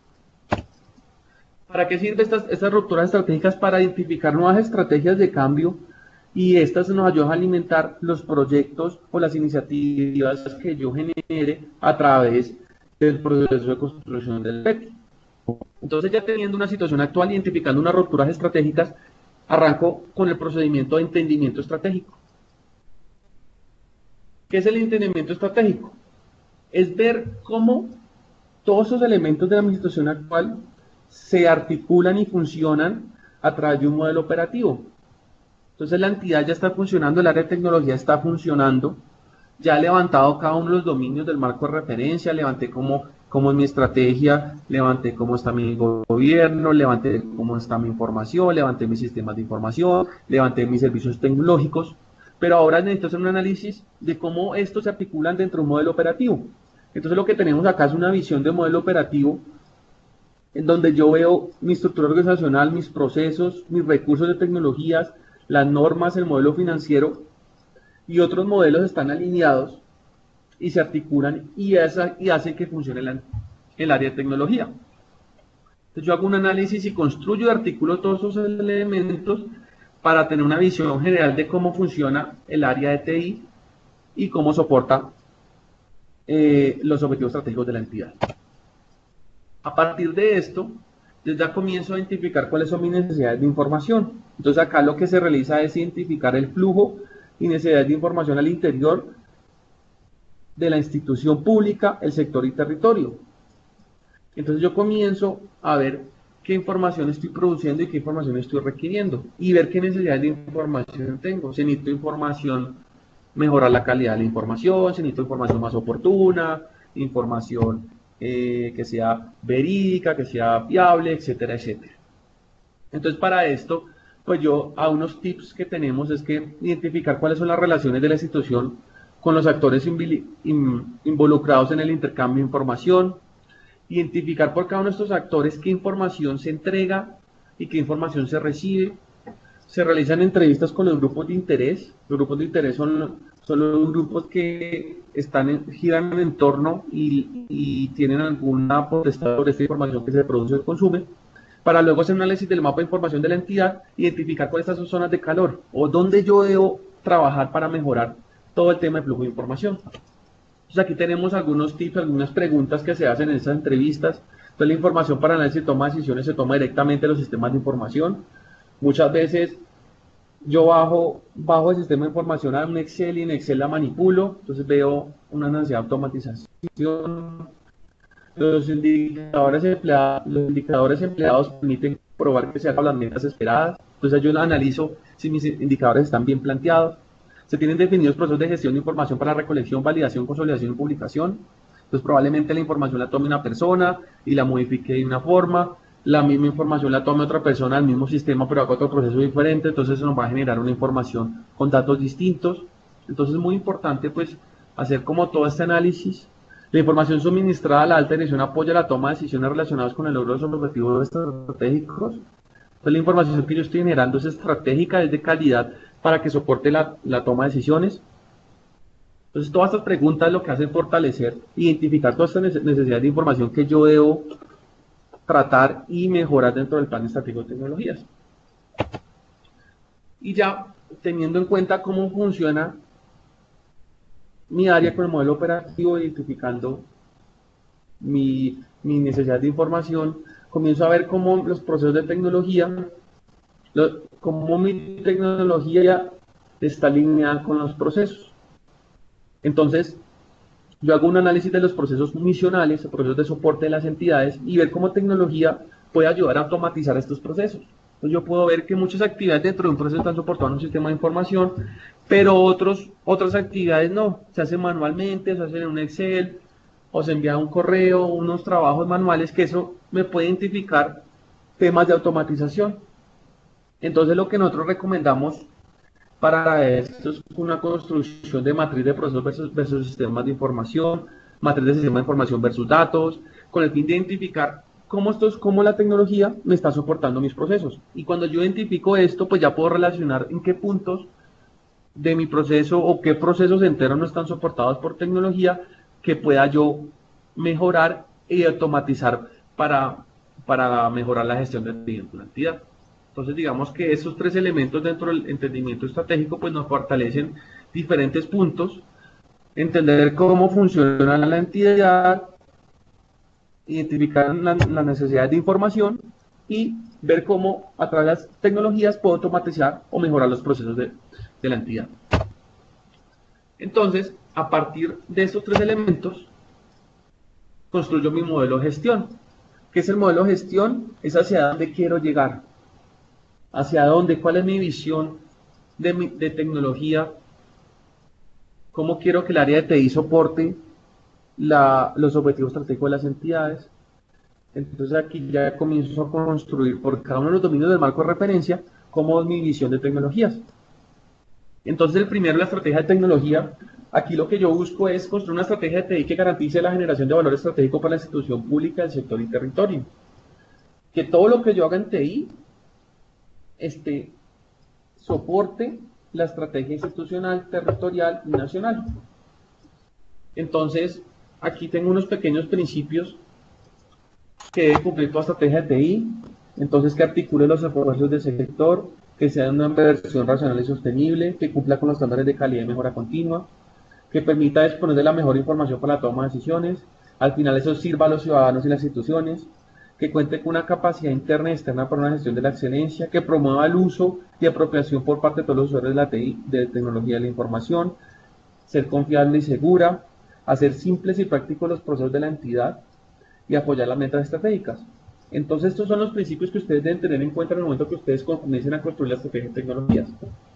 ¿Para qué sirven estas, estas rupturas estratégicas? Para identificar nuevas estrategias de cambio y estas nos ayudan a alimentar los proyectos o las iniciativas que yo genere a través del proceso de construcción del P E T. Entonces, ya teniendo una situación actual, identificando unas rupturas estratégicas, arranco con el procedimiento de entendimiento estratégico. ¿Qué es el entendimiento estratégico? Es ver cómo todos esos elementos de la situación actual se articulan y funcionan a través de un modelo operativo. Entonces la entidad ya está funcionando, el área de tecnología está funcionando, ya he levantado cada uno de los dominios del marco de referencia, levanté cómo, cómo es mi estrategia, levanté cómo está mi gobierno, levanté cómo está mi información, levanté mis sistemas de información, levanté mis servicios tecnológicos. Pero ahora necesito hacer un análisis de cómo estos se articulan dentro de un modelo operativo. Entonces lo que tenemos acá es una visión de modelo operativo en donde yo veo mi estructura organizacional, mis procesos, mis recursos de tecnologías, las normas, el modelo financiero y otros modelos están alineados y se articulan y, esa, y hacen que funcione la, el área de tecnología. Entonces yo hago un análisis y construyo y articulo todos esos elementos para tener una visión general de cómo funciona el área de T I y cómo soporta eh, los objetivos estratégicos de la entidad. A partir de esto, yo ya comienzo a identificar cuáles son mis necesidades de información. Entonces acá lo que se realiza es identificar el flujo y necesidades de información al interior de la institución pública, el sector y territorio. Entonces yo comienzo a ver qué información estoy produciendo y qué información estoy requiriendo y ver qué necesidades de información tengo. Si necesito información, mejorar la calidad de la información, si necesito información más oportuna, información eh, que sea verídica, que sea fiable, etcétera, etcétera. Entonces para esto, pues yo a unos tips que tenemos es que identificar cuáles son las relaciones de la institución con los actores involucrados en el intercambio de información, identificar por cada uno de estos actores qué información se entrega y qué información se recibe. Se realizan entrevistas con los grupos de interés. Los grupos de interés son, son los grupos que están en, giran en torno y, y tienen alguna potestad sobre esta información que se produce o consume, para luego hacer un análisis del mapa de información de la entidad, identificar cuáles son sus zonas de calor o dónde yo debo trabajar para mejorar todo el tema de flujo de información. Entonces aquí tenemos algunos tips, algunas preguntas que se hacen en estas entrevistas. Entonces la información para análisis y toma de decisiones se toma directamente en los sistemas de información. Muchas veces yo bajo, bajo el sistema de información a un Excel y en Excel la manipulo, entonces veo una necesidad de automatización. Los indicadores empleados, los indicadores empleados permiten probar que se hagan las metas esperadas, entonces yo analizo si mis indicadores están bien planteados. Se tienen definidos procesos de gestión de información para recolección, validación, consolidación y publicación. Entonces probablemente la información la tome una persona y la modifique de una forma, la misma información la tome otra persona al mismo sistema pero haga otro proceso diferente, entonces eso nos va a generar una información con datos distintos. Entonces es muy importante pues hacer como todo este análisis. La información suministrada a la alta dirección apoya la toma de decisiones relacionadas con el logro de los objetivos estratégicos. Entonces la información que yo estoy generando es estratégica, es de calidad para que soporte la, la toma de decisiones. Entonces todas estas preguntas lo que hacen fortalecer, identificar todas estas necesidades de información que yo debo tratar y mejorar dentro del plan estratégico de tecnologías. Y ya teniendo en cuenta cómo funciona mi área con el modelo operativo, identificando mi, mi necesidad de información, comienzo a ver cómo los procesos de tecnología, lo, cómo mi tecnología está alineada con los procesos. Entonces, yo hago un análisis de los procesos misionales, los procesos de soporte de las entidades y ver cómo tecnología puede ayudar a automatizar estos procesos. Entonces, yo puedo ver que muchas actividades dentro de un proceso están soportadas en un sistema de información, pero otros, otras actividades no, se hacen manualmente, se hacen en un Excel, o se envía un correo, unos trabajos manuales, que eso me puede identificar temas de automatización. Entonces, lo que nosotros recomendamos para esto es una construcción de matriz de procesos versus, versus sistemas de información, matriz de sistemas de información versus datos, con el fin de identificar cómo, esto es, cómo la tecnología me está soportando mis procesos. Y cuando yo identifico esto, pues ya puedo relacionar en qué puntos de mi proceso o qué procesos enteros no están soportados por tecnología que pueda yo mejorar y automatizar para, para mejorar la gestión de la entidad. Entonces digamos que esos tres elementos dentro del entendimiento estratégico pues nos fortalecen diferentes puntos, entender cómo funciona la entidad, identificar la, la necesidad de información y ver cómo a través de las tecnologías puedo automatizar o mejorar los procesos de, de la entidad. Entonces, a partir de estos tres elementos, construyo mi modelo de gestión. ¿Qué es el modelo de gestión? Es hacia dónde quiero llegar. Hacia dónde, cuál es mi visión de, mi, de tecnología, cómo quiero que el área de T I soporte la, los objetivos estratégicos de las entidades. Entonces aquí ya comienzo a construir por cada uno de los dominios del marco de referencia cómo es mi visión de tecnologías. Entonces el primero, la estrategia de tecnología. Aquí lo que yo busco es construir una estrategia de T I que garantice la generación de valor estratégico para la institución pública, el sector y territorio. Que todo lo que yo haga en T I este, soporte la estrategia institucional, territorial y nacional. Entonces, aquí tengo unos pequeños principios que debe cumplir toda estrategia de T I. Entonces, que articule los esfuerzos del sector, que sea una inversión racional y sostenible, que cumpla con los estándares de calidad y mejora continua, que permita disponer de la mejor información para la toma de decisiones. Al final, eso sirva a los ciudadanos y las instituciones, que cuente con una capacidad interna y externa para una gestión de la excelencia, que promueva el uso y apropiación por parte de todos los usuarios de la T I, de tecnología de la información, ser confiable y segura, hacer simples y prácticos los procesos de la entidad y apoyar las metas estratégicas. Entonces, estos son los principios que ustedes deben tener en cuenta en el momento que ustedes comiencen a construir la estrategia de tecnologías.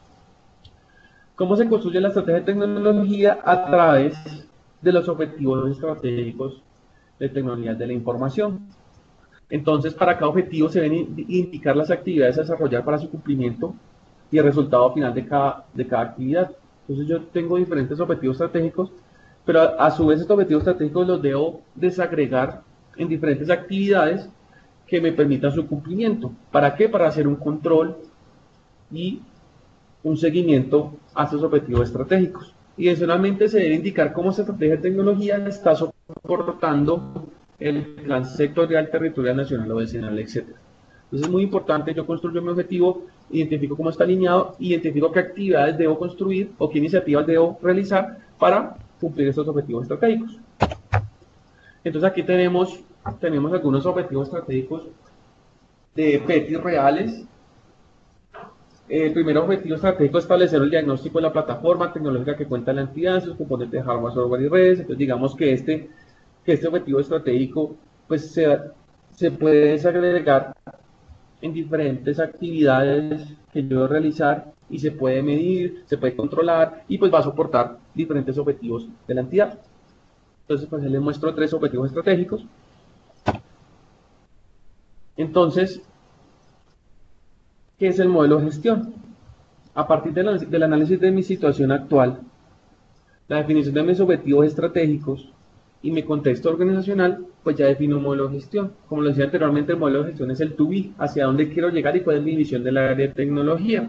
¿Cómo se construye la estrategia de tecnología? A través de los objetivos estratégicos de tecnologías de la información. Entonces, para cada objetivo se deben indicar las actividades a desarrollar para su cumplimiento y el resultado final de cada, de cada actividad. Entonces, yo tengo diferentes objetivos estratégicos, pero a, a su vez estos objetivos estratégicos los debo desagregar en diferentes actividades que me permitan su cumplimiento. ¿Para qué? Para hacer un control y un seguimiento a estos objetivos estratégicos. Y adicionalmente se debe indicar cómo esta estrategia de tecnología está soportando el plan sectorial, territorial, nacional o vecinal, etcétera. Entonces es muy importante, yo construyo mi objetivo, identifico cómo está alineado, identifico qué actividades debo construir o qué iniciativas debo realizar para cumplir estos objetivos estratégicos. Entonces aquí tenemos, tenemos algunos objetivos estratégicos de P E T I reales. El primer objetivo estratégico es establecer el diagnóstico de la plataforma tecnológica que cuenta la entidad, sus componentes de hardware, software y redes. Entonces digamos que este, que este objetivo estratégico pues se, se puede desagregar en diferentes actividades que yo voy a realizar y se puede medir, se puede controlar y pues va a soportar diferentes objetivos de la entidad. Entonces pues les muestro tres objetivos estratégicos. Entonces, ¿qué es el modelo de gestión? A partir del, del análisis de mi situación actual, la definición de mis objetivos estratégicos y mi contexto organizacional, pues ya defino un modelo de gestión. Como lo decía anteriormente, el modelo de gestión es el to be, hacia dónde quiero llegar y cuál es mi visión del área de tecnología.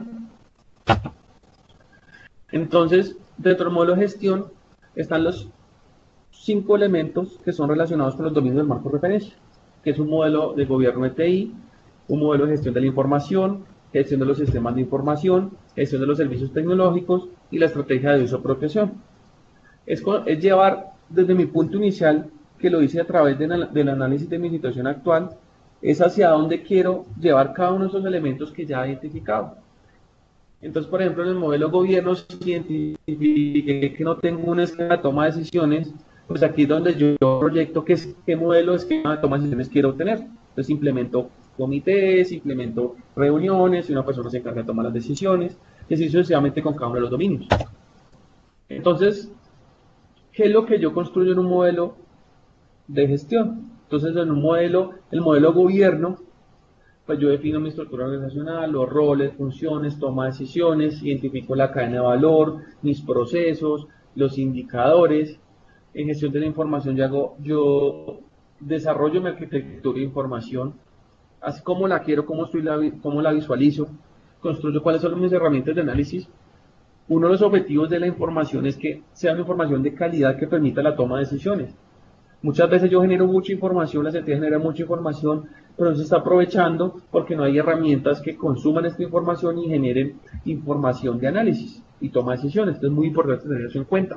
Entonces, dentro del modelo de gestión están los cinco elementos que son relacionados con los dominios del marco de referencia, que es un modelo de gobierno de T I, un modelo de gestión de la información, gestión de los sistemas de información, gestión de los servicios tecnológicos y la estrategia de uso apropiación. Es, es llevar desde mi punto inicial, que lo hice a través de, del análisis de mi situación actual, es hacia dónde quiero llevar cada uno de esos elementos que ya he identificado. Entonces, por ejemplo, en el modelo gobierno, si identifique que no tengo un esquema de toma de decisiones, pues aquí es donde yo proyecto qué, qué modelo de esquema de toma de decisiones quiero tener. Entonces implemento comités, implemento reuniones, y una persona se encarga de tomar las decisiones, y así sucesivamente con cada uno de los dominios. Entonces, ¿qué es lo que yo construyo en un modelo de gestión? Entonces, en un modelo, el modelo gobierno, pues yo defino mi estructura organizacional, los roles, funciones, toma de decisiones, identifico la cadena de valor, mis procesos, los indicadores. En gestión de la información yo, hago, yo desarrollo mi arquitectura de información, así como la quiero, cómo, estoy la, cómo la visualizo, construyo cuáles son mis herramientas de análisis. Uno de los objetivos de la información es que sea una información de calidad que permita la toma de decisiones. Muchas veces yo genero mucha información, las entidades generan mucha información, pero no se está aprovechando porque no hay herramientas que consuman esta información y generen información de análisis y toma de decisiones. Entonces es muy importante tener eso en cuenta.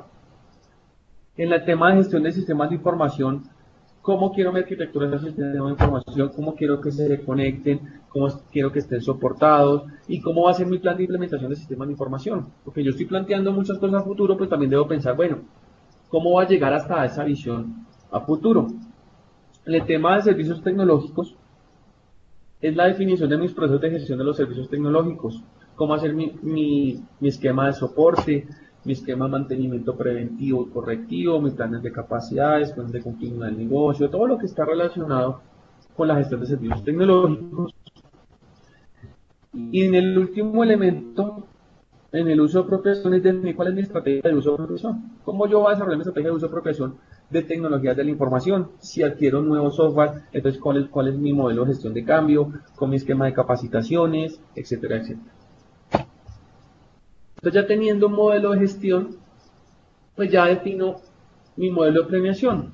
En el tema de gestión de sistemas de información, ¿cómo quiero mi arquitectura de sistemas de información? ¿Cómo quiero que se conecten? ¿Cómo quiero que estén soportados? ¿Y cómo va a ser mi plan de implementación de sistemas de información? Porque yo estoy planteando muchas cosas a futuro, pues también debo pensar, bueno, ¿cómo va a llegar hasta esa visión a futuro? En el tema de servicios tecnológicos, es la definición de mis procesos de gestión de los servicios tecnológicos. ¿Cómo hacer mi, mi, mi esquema de soporte? Mi esquema de mantenimiento preventivo y correctivo, mis planes de capacidades, planes de continuidad del negocio, todo lo que está relacionado con la gestión de servicios tecnológicos. Y en el último elemento, en el uso de apropiación, es definir cuál es mi estrategia de uso de apropiación. ¿Cómo yo voy a desarrollar mi estrategia de uso de apropiación de tecnologías de la información? Si adquiero un nuevo software, entonces cuál es, cuál es mi modelo de gestión de cambio, con mi esquema de capacitaciones, etcétera, etcétera. Entonces ya teniendo un modelo de gestión, pues ya defino mi modelo de planeación.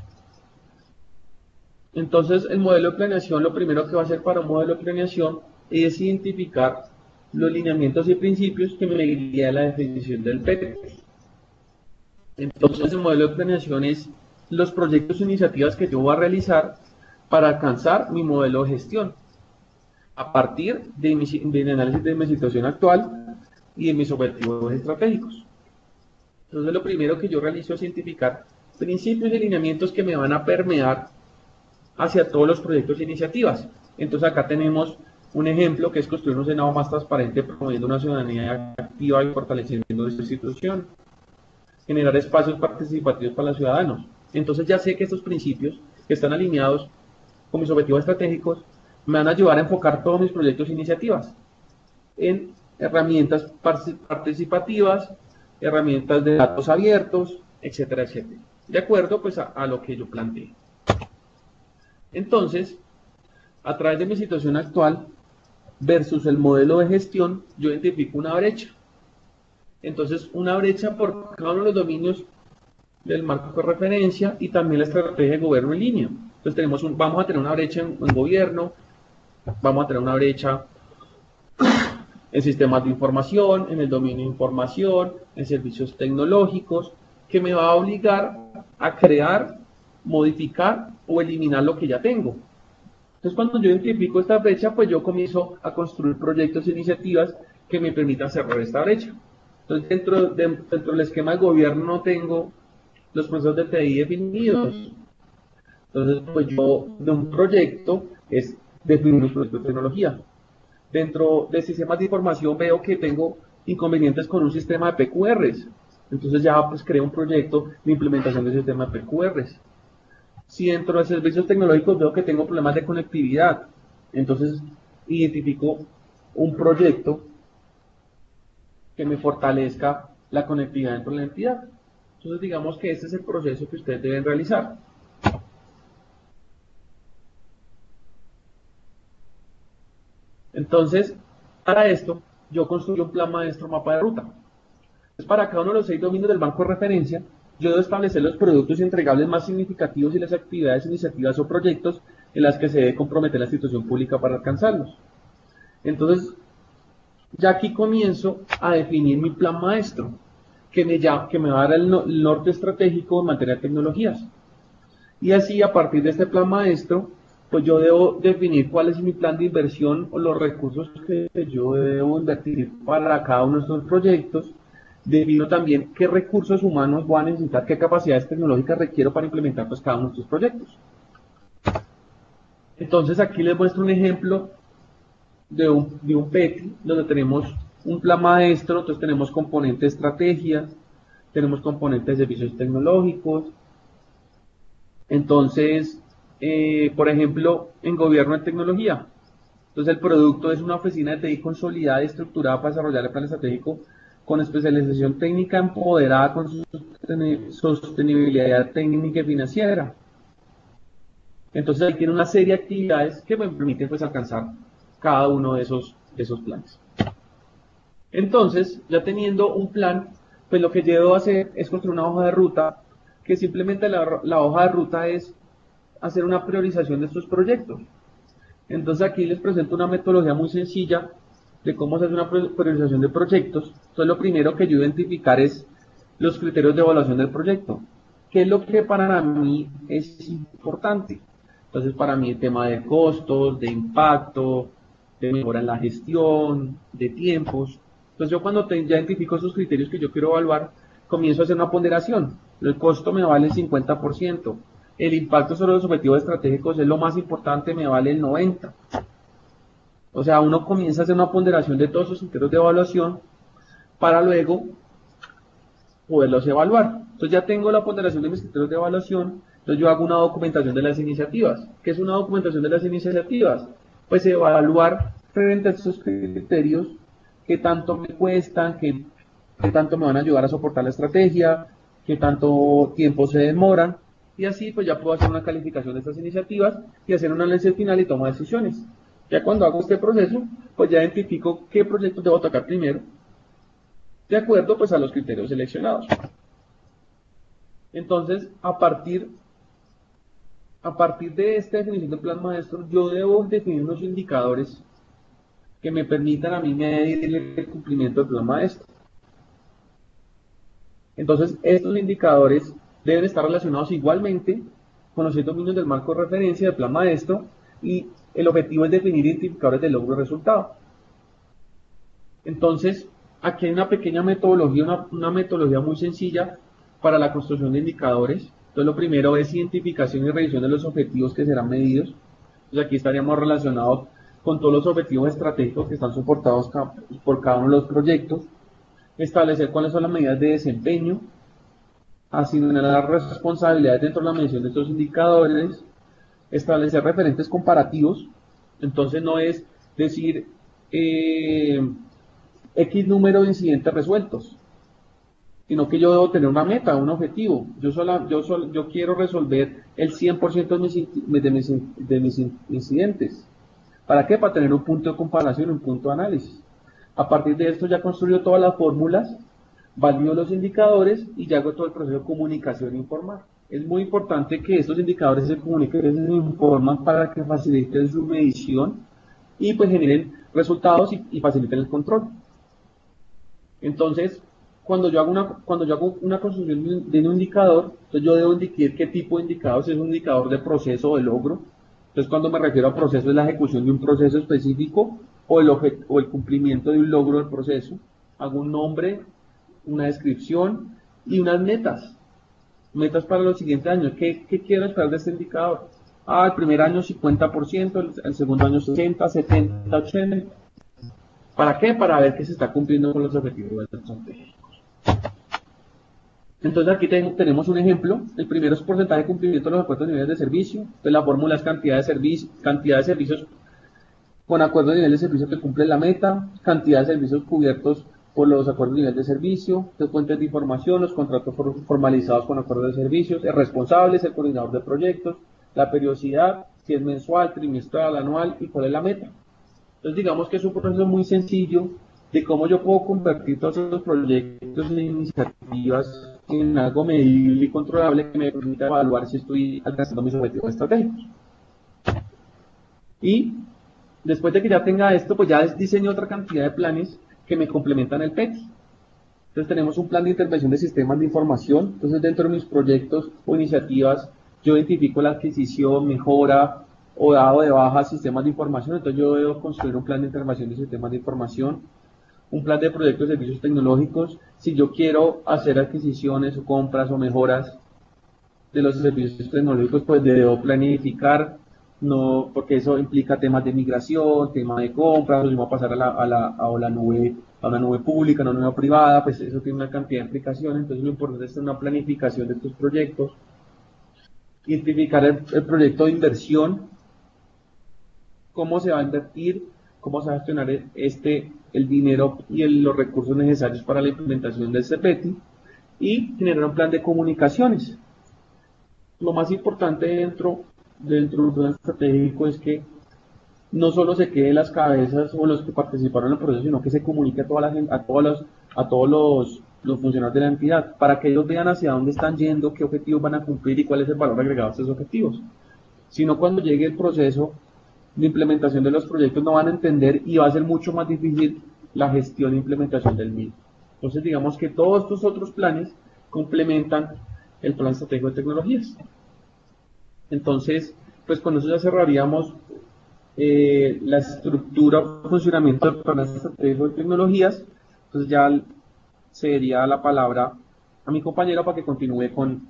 Entonces el modelo de planeación, lo primero que va a hacer para un modelo de planeación es identificar los lineamientos y principios que me guían a la definición del P T. Entonces el modelo de planeación es los proyectos e iniciativas que yo voy a realizar para alcanzar mi modelo de gestión a partir de mi, del análisis de mi situación actual y de mis objetivos estratégicos. Entonces lo primero que yo realizo es identificar principios y lineamientos que me van a permear hacia todos los proyectos e iniciativas. Entonces acá tenemos un ejemplo que es construir un Senado más transparente, promoviendo una ciudadanía activa y fortaleciendo esta institución. Generar espacios participativos para los ciudadanos. Entonces ya sé que estos principios que están alineados con mis objetivos estratégicos me van a ayudar a enfocar todos mis proyectos e iniciativas en herramientas participativas, herramientas de datos abiertos, etcétera, etcétera. De acuerdo pues a, a lo que yo planteé. Entonces, a través de mi situación actual versus el modelo de gestión, yo identifico una brecha. Entonces, una brecha por cada uno de los dominios del marco de referencia y también la estrategia de gobierno en línea. Entonces, tenemos un, vamos a tener una brecha en, en gobierno, vamos a tener una brecha en sistemas de información, en el dominio de información, en servicios tecnológicos, que me va a obligar a crear, modificar o eliminar lo que ya tengo. Entonces, cuando yo identifico esta brecha, pues yo comienzo a construir proyectos e iniciativas que me permita cerrar esta brecha. Entonces, dentro, de, dentro del esquema de gobierno no tengo los procesos de T I definidos. Entonces, pues yo de un proyecto es definir un proyecto de tecnología. Dentro de sistemas de información veo que tengo inconvenientes con un sistema de P Q Rs. Entonces ya pues creo un proyecto de implementación de sistema de P Q Rs. Si dentro de servicios tecnológicos veo que tengo problemas de conectividad, entonces identifico un proyecto que me fortalezca la conectividad dentro de la entidad. Entonces digamos que este es el proceso que ustedes deben realizar. Entonces, para esto, yo construyo un plan maestro mapa de ruta. Entonces, para cada uno de los seis dominios del banco de referencia, yo debo establecer los productos entregables más significativos y las actividades, iniciativas o proyectos en las que se debe comprometer la institución pública para alcanzarlos. Entonces, ya aquí comienzo a definir mi plan maestro, que me, ya, que me va a dar el, no, el norte estratégico en materia de tecnologías. Y así, a partir de este plan maestro, pues yo debo definir cuál es mi plan de inversión o los recursos que yo debo invertir para cada uno de estos proyectos. Defino también qué recursos humanos voy a necesitar, qué capacidades tecnológicas requiero para implementar pues cada uno de estos proyectos. Entonces aquí les muestro un ejemplo de un, de un P E T I, donde tenemos un plan maestro. Entonces tenemos componente de estrategias, tenemos componente de servicios tecnológicos. Entonces, Eh, por ejemplo, en gobierno de tecnología. Entonces el producto es una oficina de T I consolidada y estructurada para desarrollar el plan estratégico con especialización técnica empoderada con sostenibilidad técnica y financiera. Entonces ahí tiene una serie de actividades que me permiten pues alcanzar cada uno de esos, de esos planes. Entonces, ya teniendo un plan, pues lo que yo debo hacer es construir una hoja de ruta, que simplemente la, la hoja de ruta es hacer una priorización de estos proyectos. Entonces aquí les presento una metodología muy sencilla de cómo se hace una priorización de proyectos. Entonces lo primero que yo identificar es los criterios de evaluación del proyecto. ¿Qué es lo que para mí es importante? Entonces para mí el tema de costos, de impacto, de mejora en la gestión, de tiempos. Entonces yo cuando te, ya identifico esos criterios que yo quiero evaluar, comienzo a hacer una ponderación. El costo me vale el cincuenta por ciento. El impacto sobre los objetivos estratégicos es lo más importante, me vale el noventa por ciento. O sea, uno comienza a hacer una ponderación de todos esos criterios de evaluación para luego poderlos evaluar. Entonces ya tengo la ponderación de mis criterios de evaluación, entonces yo hago una documentación de las iniciativas. ¿Qué es una documentación de las iniciativas? Pues evaluar frente a estos criterios qué tanto me cuestan, qué, qué tanto me van a ayudar a soportar la estrategia, qué tanto tiempo se demoran. Y así pues ya puedo hacer una calificación de estas iniciativas y hacer un análisis final y toma decisiones. Ya cuando hago este proceso, pues ya identifico qué proyectos debo tocar primero, de acuerdo pues a los criterios seleccionados. Entonces, a partir, a partir de esta definición del plan maestro, yo debo definir unos indicadores que me permitan a mí medir el cumplimiento del plan maestro. Entonces, estos indicadores deben estar relacionados igualmente con los seis dominios del marco de referencia del plan maestro, y el objetivo es definir identificadores de logro y resultado. Entonces, aquí hay una pequeña metodología, una, una metodología muy sencilla para la construcción de indicadores. Entonces, lo primero es identificación y revisión de los objetivos que serán medidos. Entonces, aquí estaríamos relacionados con todos los objetivos estratégicos que están soportados por cada uno de los proyectos. Establecer cuáles son las medidas de desempeño, asignar las responsabilidades dentro de la medición de estos indicadores, establecer referentes comparativos. Entonces no es decir eh, X número de incidentes resueltos, sino que yo debo tener una meta, un objetivo. Yo, sola, yo, sol, yo quiero resolver el cien por ciento de mis, de, mis, de mis incidentes. ¿Para qué? Para tener un punto de comparación, un punto de análisis. A partir de esto ya construyo todas las fórmulas, valido los indicadores y ya hago todo el proceso de comunicación e informar. Es muy importante que estos indicadores se comuniquen y se informan para que faciliten su medición y pues generen resultados y, y faciliten el control. Entonces, cuando yo hago una, cuando yo hago una construcción de un indicador, entonces yo debo indicar qué tipo de indicador, si es un indicador de proceso o de logro. Entonces, cuando me refiero a proceso, es la ejecución de un proceso específico, o el, objet- o el cumplimiento de un logro del proceso. Hago un nombre, una descripción y unas metas. Metas para los siguientes años. ¿Qué, qué quiero esperar de este indicador? Ah, el primer año cincuenta por ciento, el, el segundo año sesenta, setenta, ochenta. ¿Para qué? Para ver que se está cumpliendo con los objetivos del estrategia. Entonces aquí ten- tenemos un ejemplo. El primero es porcentaje de cumplimiento de los acuerdos de niveles de servicio. Entonces la fórmula es cantidad de, servicio, cantidad de servicios con acuerdos de nivel de servicio que cumplen la meta, cantidad de servicios cubiertos por los acuerdos de nivel de servicio, las fuentes de información, los contratos for- formalizados con acuerdos de servicios, el responsable es el coordinador de proyectos, la periodicidad, si es mensual, trimestral, anual y cuál es la meta. Entonces digamos que es un proceso muy sencillo de cómo yo puedo convertir todos esos proyectos en iniciativas en algo medible y controlable que me permita evaluar si estoy alcanzando mis objetivos estratégicos. Y después de que ya tenga esto, pues ya diseño otra cantidad de planes que me complementan el P E T I. Entonces tenemos un plan de intervención de sistemas de información. Entonces dentro de mis proyectos o iniciativas yo identifico la adquisición, mejora o dado de baja sistemas de información. Entonces yo debo construir un plan de intervención de sistemas de información, un plan de proyectos de servicios tecnológicos. Si yo quiero hacer adquisiciones o compras o mejoras de los servicios tecnológicos, pues debo planificar, no, porque eso implica temas de migración, tema de compras, lo mismo a pasar a la, a la, a la nube, a una nube pública, a una nube privada, pues eso tiene una cantidad de implicaciones. Entonces lo importante es una planificación de estos proyectos, identificar el, el proyecto de inversión, cómo se va a invertir, cómo se va a gestionar este, el dinero y el, los recursos necesarios para la implementación del C P T I, y generar un plan de comunicaciones. Lo más importante dentro, dentro del plan estratégico es que no solo se quede las cabezas o los que participaron en el proceso, sino que se comunique a toda la gente, a todos los, a todos los, los funcionarios de la entidad, para que ellos vean hacia dónde están yendo, qué objetivos van a cumplir y cuál es el valor agregado a estos objetivos. Si no, cuando llegue el proceso de implementación de los proyectos no van a entender y va a ser mucho más difícil la gestión e implementación del mismo. Entonces digamos que todos estos otros planes complementan el plan estratégico de tecnologías. Entonces, pues con eso ya cerraríamos eh, la estructura o funcionamiento del plan estratégico de tecnologías. Entonces ya sería la palabra a mi compañero para que continúe con,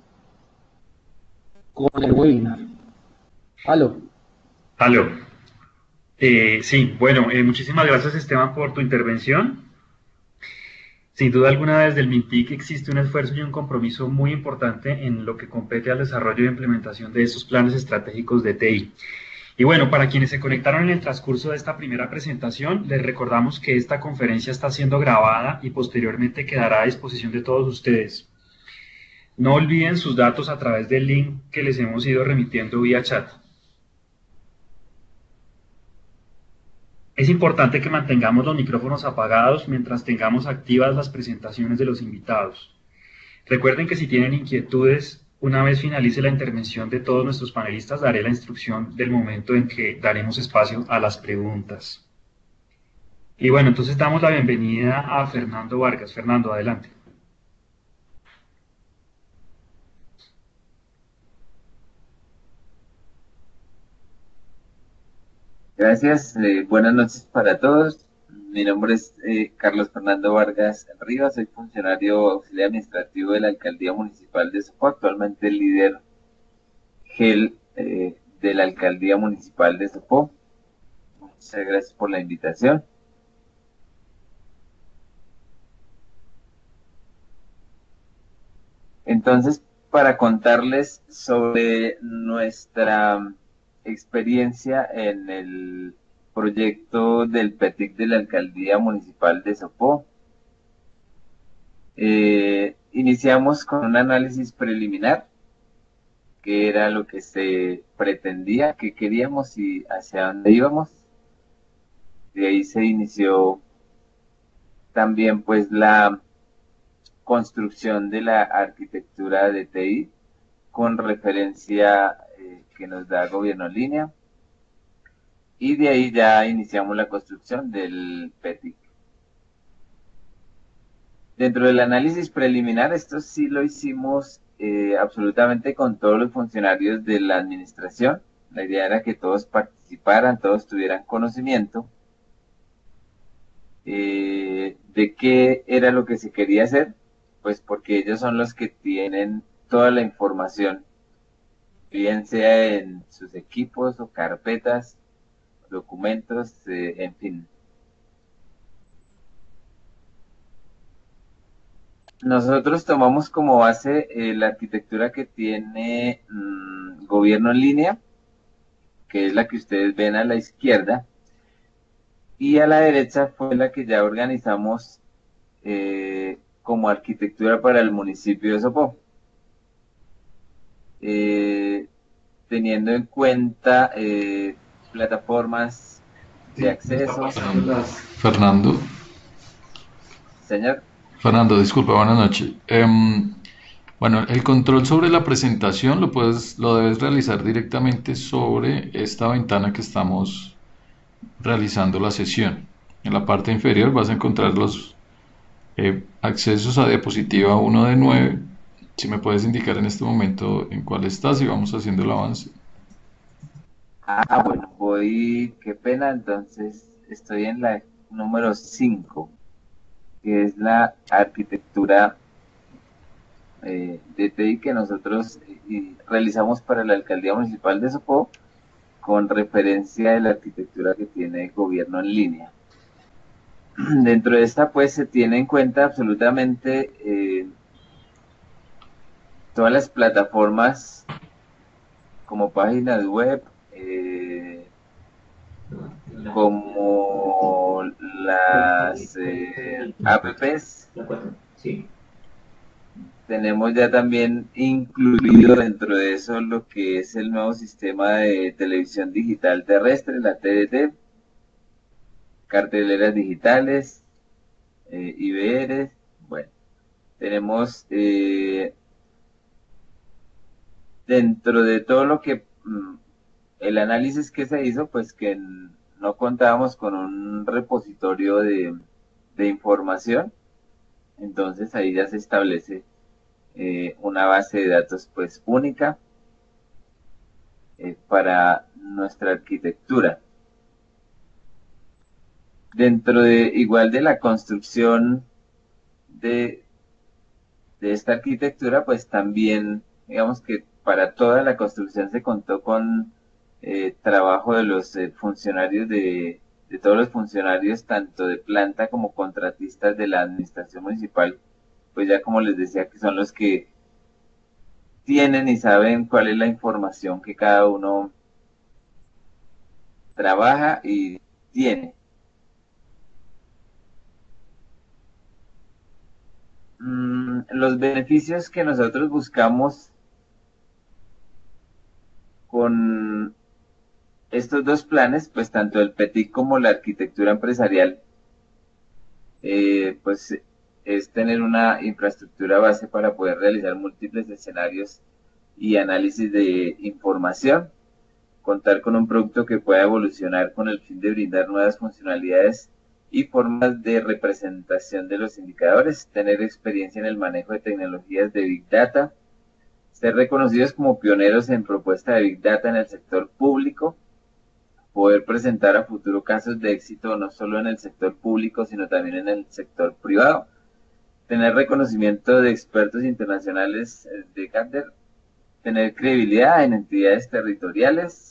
con el webinar. Aló. Aló. Eh, sí, bueno, eh, muchísimas gracias Esteban por tu intervención. Sin duda alguna, desde el MINTIC existe un esfuerzo y un compromiso muy importante en lo que compete al desarrollo e implementación de estos planes estratégicos de T I. Y bueno, para quienes se conectaron en el transcurso de esta primera presentación, les recordamos que esta conferencia está siendo grabada y posteriormente quedará a disposición de todos ustedes. No olviden sus datos a través del link que les hemos ido remitiendo vía chat. Es importante que mantengamos los micrófonos apagados mientras tengamos activas las presentaciones de los invitados. Recuerden que si tienen inquietudes, una vez finalice la intervención de todos nuestros panelistas, daré la instrucción del momento en que daremos espacio a las preguntas. Y bueno, entonces damos la bienvenida a Fernando Vargas. Fernando, adelante. Gracias, eh, buenas noches para todos. Mi nombre es eh, Carlos Fernando Vargas Rivas, soy funcionario auxiliar administrativo de la Alcaldía Municipal de Sopó, actualmente líder G E L eh, de la Alcaldía Municipal de Sopó. Muchas gracias por la invitación. Entonces, para contarles sobre nuestra experiencia en el proyecto del P E T I C de la Alcaldía Municipal de Sopó. Eh, iniciamos con un análisis preliminar, que era lo que se pretendía, que queríamos y hacia dónde íbamos. De ahí se inició también pues la construcción de la arquitectura de T I con referencia eh, que nos da Gobierno en Línea, y de ahí ya iniciamos la construcción del P E T I C. Dentro del análisis preliminar, esto sí lo hicimos eh, absolutamente con todos los funcionarios de la administración. La idea era que todos participaran, todos tuvieran conocimiento, eh, de qué era lo que se quería hacer, pues porque ellos son los que tienen toda la información, bien sea en sus equipos o carpetas, documentos, eh, en fin. Nosotros tomamos como base eh, la arquitectura que tiene mmm, Gobierno en Línea, que es la que ustedes ven a la izquierda, y a la derecha fue la que ya organizamos eh, como arquitectura para el municipio de Sopó, eh, teniendo en cuenta eh, plataformas de acceso. Fernando, Señor. Fernando, disculpa, buenas noches. Em, bueno, el control sobre la presentación lo puedes, lo debes realizar directamente sobre esta ventana que estamos realizando la sesión. En la parte inferior vas a encontrar los eh, accesos a diapositiva uno de nueve. Si me puedes indicar en este momento en cuál estás y vamos haciendo el avance. Ah, bueno, voy, qué pena, entonces estoy en la número cinco, que es la arquitectura eh, de T I que nosotros eh, realizamos para la Alcaldía Municipal de Sopó, con referencia de la arquitectura que tiene Gobierno en Línea. Dentro de esta, pues, se tiene en cuenta absolutamente eh, todas las plataformas como páginas web, eh, como las eh, apps. Tenemos ya también incluido dentro de eso lo que es el nuevo sistema de televisión digital terrestre, la T D T, carteleras digitales, eh, I V R. Bueno, tenemos eh, dentro de todo lo que mm, el análisis que se hizo, pues que no contábamos con un repositorio de, de información, entonces ahí ya se establece eh, una base de datos pues única eh, para nuestra arquitectura. Dentro de igual de la construcción de, de esta arquitectura, pues también digamos que para toda la construcción se contó con eh, trabajo de los eh, funcionarios de, de todos los funcionarios, tanto de planta como contratistas de la administración municipal, pues ya como les decía, que son los que tienen y saben cuál es la información que cada uno trabaja y tiene. Mm, los beneficios que nosotros buscamos con estos dos planes, pues tanto el P E T I C como la arquitectura empresarial, eh, pues es tener una infraestructura base para poder realizar múltiples escenarios y análisis de información, contar con un producto que pueda evolucionar con el fin de brindar nuevas funcionalidades y formas de representación de los indicadores, tener experiencia en el manejo de tecnologías de Big Data, ser reconocidos como pioneros en propuesta de Big Data en el sector público, poder presentar a futuro casos de éxito no solo en el sector público, sino también en el sector privado, tener reconocimiento de expertos internacionales de Gander, tener credibilidad en entidades territoriales.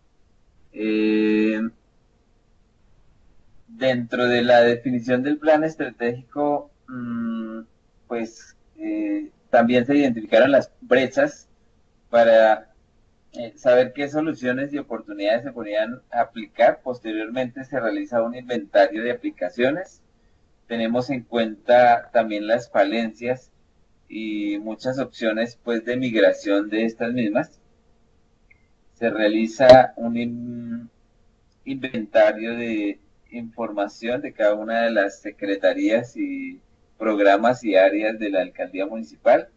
Eh, dentro de la definición del plan estratégico, mmm, pues eh, también se identificaron las brechas para eh, saber qué soluciones y oportunidades se podían aplicar. Posteriormente se realiza un inventario de aplicaciones. Tenemos en cuenta también las falencias y muchas opciones pues de migración de estas mismas. Se realiza un in inventario de información de cada una de las secretarías y programas y áreas de la alcaldía municipal.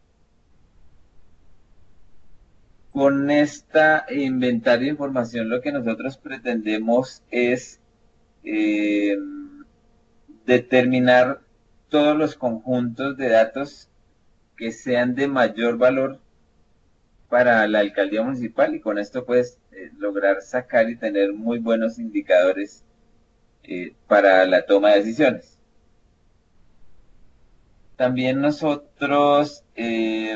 Con esta inventario de información lo que nosotros pretendemos es eh, determinar todos los conjuntos de datos que sean de mayor valor para la alcaldía municipal, y con esto pues eh, lograr sacar y tener muy buenos indicadores eh, para la toma de decisiones. También nosotros eh,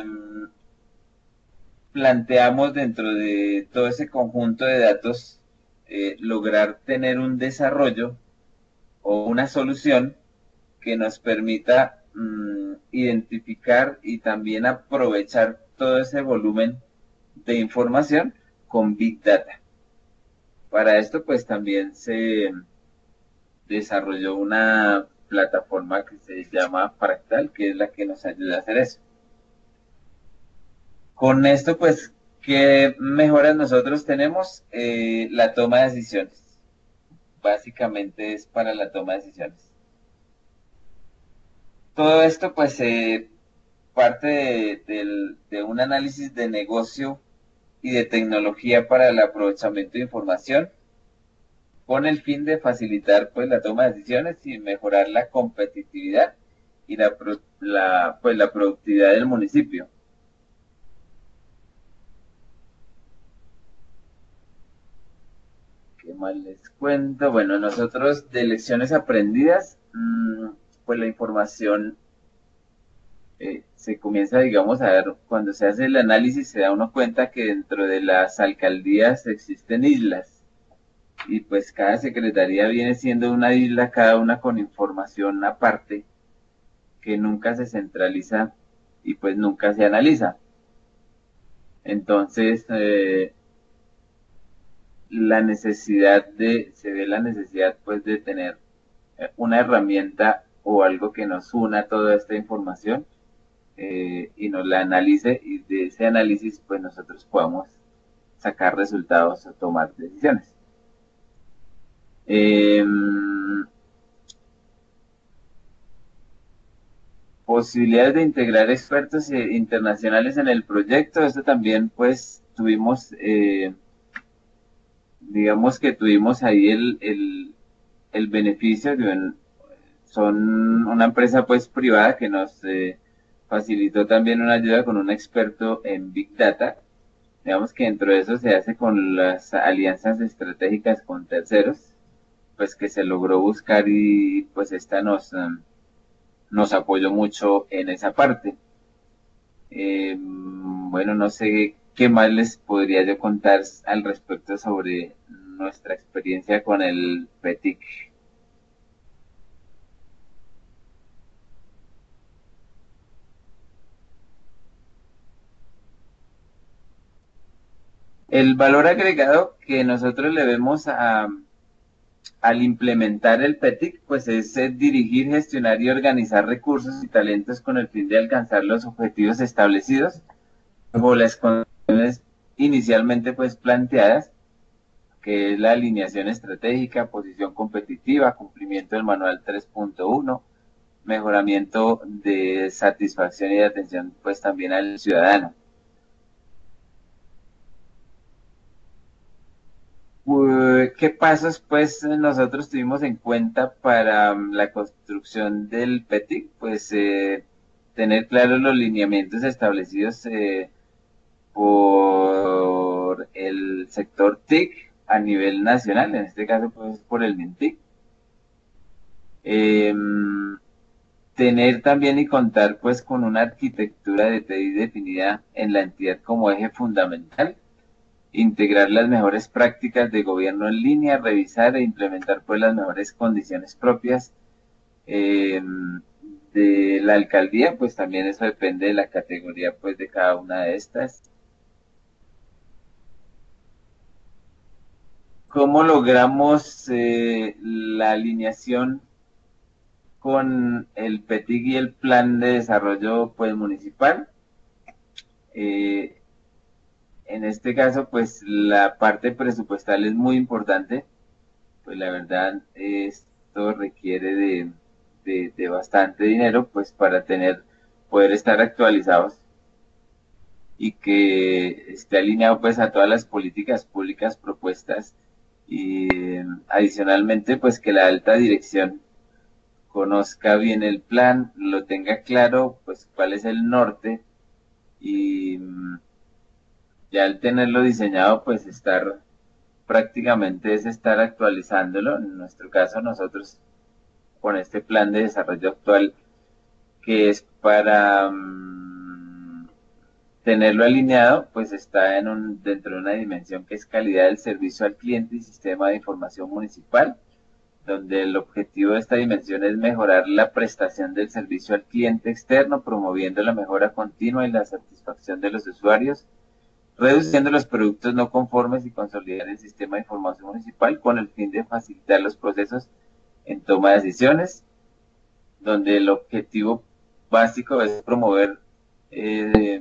planteamos dentro de todo ese conjunto de datos eh, lograr tener un desarrollo o una solución que nos permita mmm, identificar y también aprovechar todo ese volumen de información con Big Data. Para esto pues también se desarrolló una plataforma que se llama Fractal, que es la que nos ayuda a hacer eso. Con esto pues, ¿qué mejoras nosotros tenemos? Eh, la toma de decisiones. Básicamente es para la toma de decisiones. Todo esto pues eh, parte de, de, de un análisis de negocio y de tecnología para el aprovechamiento de información, con el fin de facilitar pues la toma de decisiones y mejorar la competitividad y la, la, pues, la productividad del municipio. ¿Qué más les cuento? Bueno, nosotros de lecciones aprendidas, mmm, pues la información eh, se comienza, digamos, a ver, cuando se hace el análisis se da uno cuenta que dentro de las alcaldías existen islas, y pues cada secretaría viene siendo una isla, cada una con información aparte, que nunca se centraliza y pues nunca se analiza. Entonces, eh, la necesidad de, se ve la necesidad pues de tener una herramienta o algo que nos una toda esta información eh, y nos la analice, y de ese análisis pues nosotros podamos sacar resultados o tomar decisiones. Eh, posibilidades de integrar expertos internacionales en el proyecto. Esto también pues tuvimos, eh, digamos que tuvimos ahí el, el, el beneficio de un, son una empresa pues privada que nos eh, facilitó también una ayuda con un experto en Big Data. Digamos que dentro de eso se hace con las alianzas estratégicas con terceros, pues que se logró buscar, y pues esta nos, um, nos apoyó mucho en esa parte. Eh, bueno, no sé qué más les podría yo contar al respecto sobre nuestra experiencia con el P E T I C. El valor agregado que nosotros le vemos a al implementar el P E T I C, pues es eh, dirigir, gestionar y organizar recursos y talentos con el fin de alcanzar los objetivos establecidos bajo las condiciones inicialmente pues planteadas, que es la alineación estratégica, posición competitiva, cumplimiento del manual tres punto uno, mejoramiento de satisfacción y de atención pues también al ciudadano. ¿Qué pasos pues nosotros tuvimos en cuenta para um, la construcción del P E T I C? Pues eh, tener claros los lineamientos establecidos eh, por el sector T I C a nivel nacional, en este caso pues por el MINTIC. Eh, tener también y contar pues con una arquitectura de T I definida en la entidad como eje fundamental. Integrar las mejores prácticas de gobierno en línea, revisar e implementar pues las mejores condiciones propias eh, de la alcaldía, pues también eso depende de la categoría pues de cada una de estas. ¿Cómo logramos eh, la alineación con el P E T I C y el plan de desarrollo pues municipal? Eh, En este caso, pues la parte presupuestal es muy importante, pues la verdad esto requiere de, de, de bastante dinero, pues para tener, poder estar actualizados y que esté alineado pues a todas las políticas públicas propuestas, y eh, adicionalmente pues que la alta dirección conozca bien el plan, lo tenga claro, pues cuál es el norte, y ya al tenerlo diseñado, pues estar prácticamente es estar actualizándolo. En nuestro caso, nosotros con este plan de desarrollo actual, que es para um, tenerlo alineado, pues está en un, dentro de una dimensión que es calidad del servicio al cliente y sistema de información municipal, donde el objetivo de esta dimensión es mejorar la prestación del servicio al cliente externo, promoviendo la mejora continua y la satisfacción de los usuarios, reduciendo los productos no conformes y consolidar el sistema de información municipal con el fin de facilitar los procesos en toma de decisiones, donde el objetivo básico es promover eh,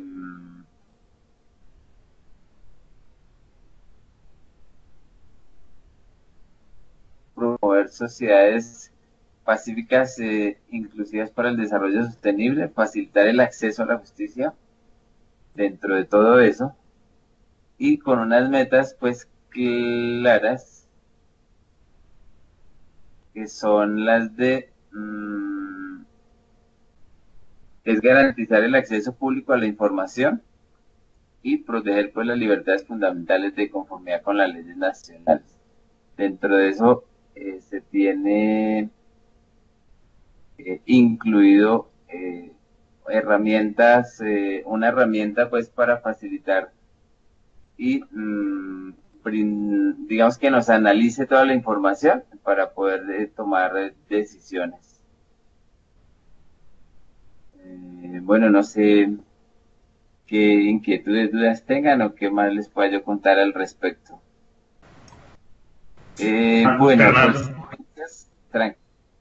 promover sociedades pacíficas e inclusivas para el desarrollo sostenible, facilitar el acceso a la justicia dentro de todo eso, y con unas metas pues claras, que son las de mmm, es garantizar el acceso público a la información y proteger pues las libertades fundamentales de conformidad con las leyes nacionales. Dentro de eso eh, se tiene eh, incluido eh, herramientas, eh, una herramienta pues para facilitar y mmm, digamos que nos analice toda la información para poder eh, tomar eh, decisiones. Eh, bueno, no sé qué inquietudes, dudas tengan o qué más les pueda yo contar al respecto. Eh, bueno, pues, tranquilo.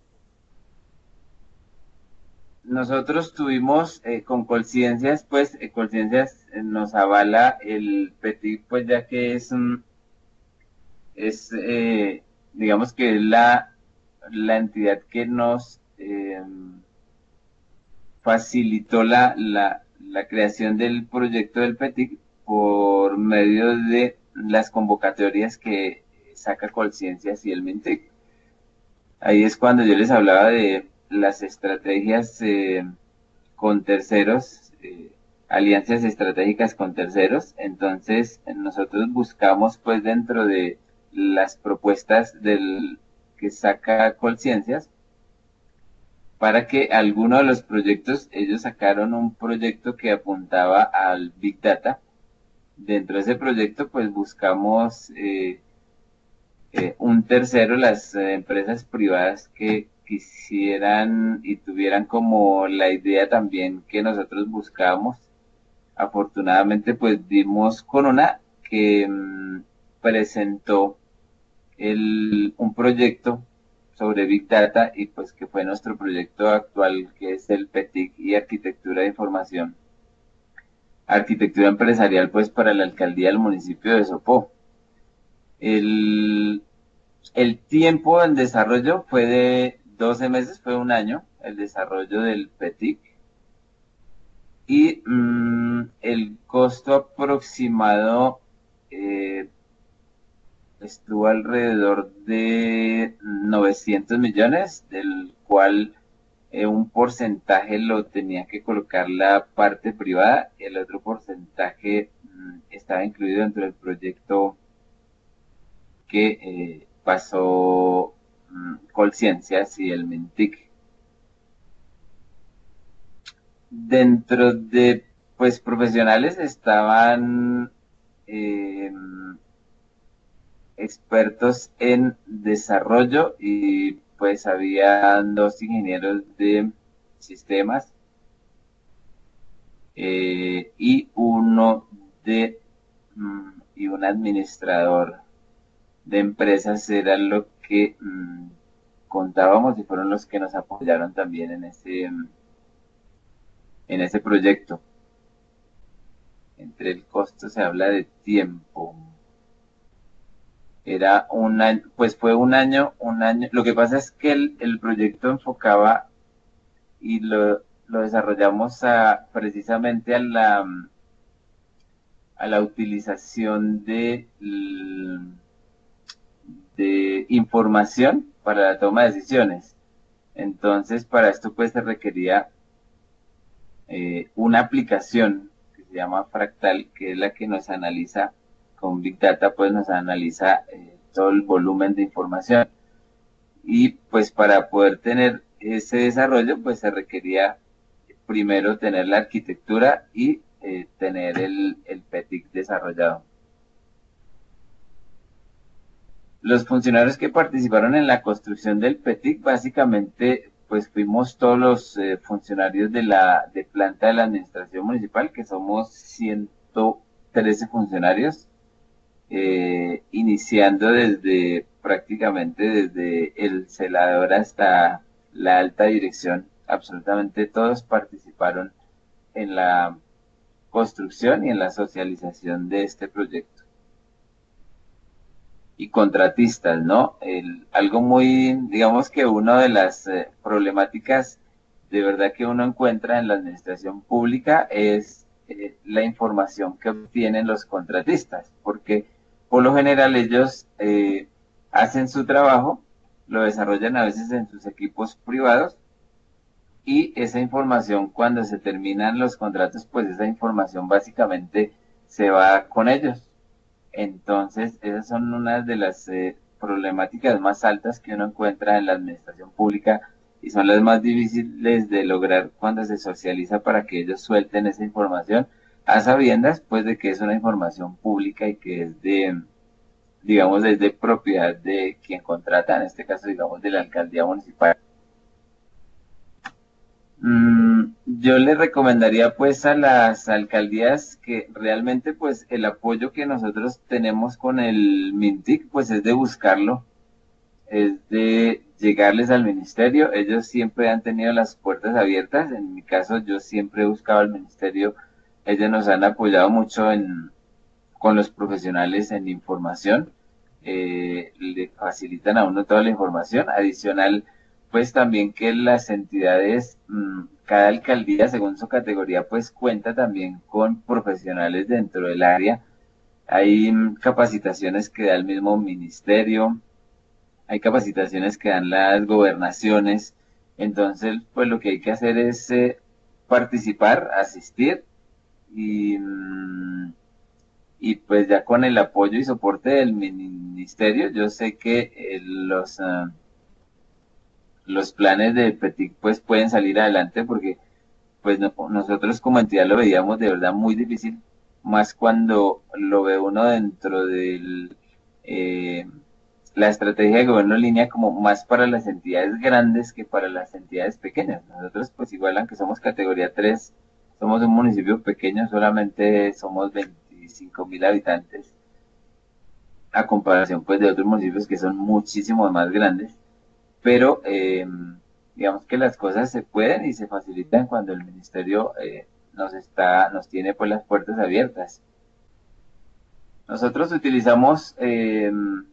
Nosotros tuvimos eh, con Colciencias, pues eh, Colciencias eh, nos avala el P T I C, pues ya que es un, es, eh, digamos que es la, la entidad que nos eh, facilitó la, la, la creación del proyecto del P T I C por medio de las convocatorias que saca Colciencias y el MINTIC. Ahí es cuando yo les hablaba de las estrategias eh, con terceros, eh, alianzas estratégicas con terceros. Entonces nosotros buscamos pues dentro de las propuestas del que saca Colciencias, para que alguno de los proyectos, ellos sacaron un proyecto que apuntaba al Big Data. Dentro de ese proyecto pues buscamos eh, eh, un tercero, las eh, empresas privadas que quisieran y tuvieran como la idea también que nosotros buscábamos. Afortunadamente pues dimos con una que mmm, presentó el, un proyecto sobre Big Data y pues que fue nuestro proyecto actual, que es el P T I C y Arquitectura de Información. Arquitectura empresarial pues para la alcaldía del municipio de Sopó. El, el tiempo del desarrollo fue de doce meses, fue un año, el desarrollo del P T I C. Y mmm, el costo aproximado eh, estuvo alrededor de novecientos millones, del cual eh, un porcentaje lo tenía que colocar la parte privada, y el otro porcentaje mmm, estaba incluido dentro del proyecto que eh, pasó mmm, Colciencias y el MINTIC. Dentro de pues profesionales estaban eh, expertos en desarrollo y pues habían dos ingenieros de sistemas eh, y uno de mm, y un administrador de empresas. Era lo que mm, contábamos y fueron los que nos apoyaron también en ese en ese proyecto. Entre el costo se habla de tiempo. Era un año, pues fue un año, un año. Lo que pasa es que el, el proyecto enfocaba y lo, lo desarrollamos a, precisamente a la, a la utilización de, de información para la toma de decisiones. Entonces, para esto pues se requería eh, una aplicación que se llama Fractal, que es la que nos analiza con Big Data pues nos analiza eh, todo el volumen de información. Y pues para poder tener ese desarrollo pues se requería primero tener la arquitectura y eh, tener el, el P E T I C desarrollado. Los funcionarios que participaron en la construcción del P E T I C básicamente pues fuimos todos los eh, funcionarios de la de planta de la administración municipal, que somos ciento trece funcionarios, eh, iniciando desde prácticamente desde el celador hasta la alta dirección. Absolutamente todos participaron en la construcción y en la socialización de este proyecto. Y contratistas, ¿no? El, algo muy, digamos que una de las eh, problemáticas de verdad que uno encuentra en la administración pública es eh, la información que obtienen los contratistas, porque por lo general ellos eh, hacen su trabajo, lo desarrollan a veces en sus equipos privados, y esa información, cuando se terminan los contratos, pues esa información básicamente se va con ellos. Entonces, esas son unas de las eh, problemáticas más altas que uno encuentra en la administración pública, y son las más difíciles de lograr cuando se socializa para que ellos suelten esa información a sabiendas pues de que es una información pública y que es de, digamos, es de propiedad de quien contrata, en este caso, digamos, de la alcaldía municipal. Mm, yo le recomendaría pues a las alcaldías que realmente pues el apoyo que nosotros tenemos con el MINTIC pues es de buscarlo, es de llegarles al ministerio. Ellos siempre han tenido las puertas abiertas. En mi caso yo siempre he buscado al ministerio, ellos nos han apoyado mucho en, con los profesionales en información, eh, le facilitan a uno toda la información. Adicional pues también que las entidades, mmm, cada alcaldía según su categoría pues cuenta también con profesionales dentro del área. Hay mmm, capacitaciones que da el mismo ministerio, hay capacitaciones que dan las gobernaciones. Entonces pues lo que hay que hacer es eh, participar, asistir y, mmm, y pues ya con el apoyo y soporte del ministerio yo sé que eh, los... Uh, los planes de P E T I C pues pueden salir adelante, porque pues no, nosotros como entidad lo veíamos de verdad muy difícil, más cuando lo ve uno dentro de eh, la estrategia de gobierno en línea, como más para las entidades grandes que para las entidades pequeñas. Nosotros pues igual, aunque somos categoría tres, somos un municipio pequeño, solamente somos veinticinco mil habitantes, a comparación pues de otros municipios que son muchísimo más grandes. Pero eh, digamos que las cosas se pueden y se facilitan cuando el ministerio eh, nos está, nos tiene pues las puertas abiertas. Nosotros utilizamos eh,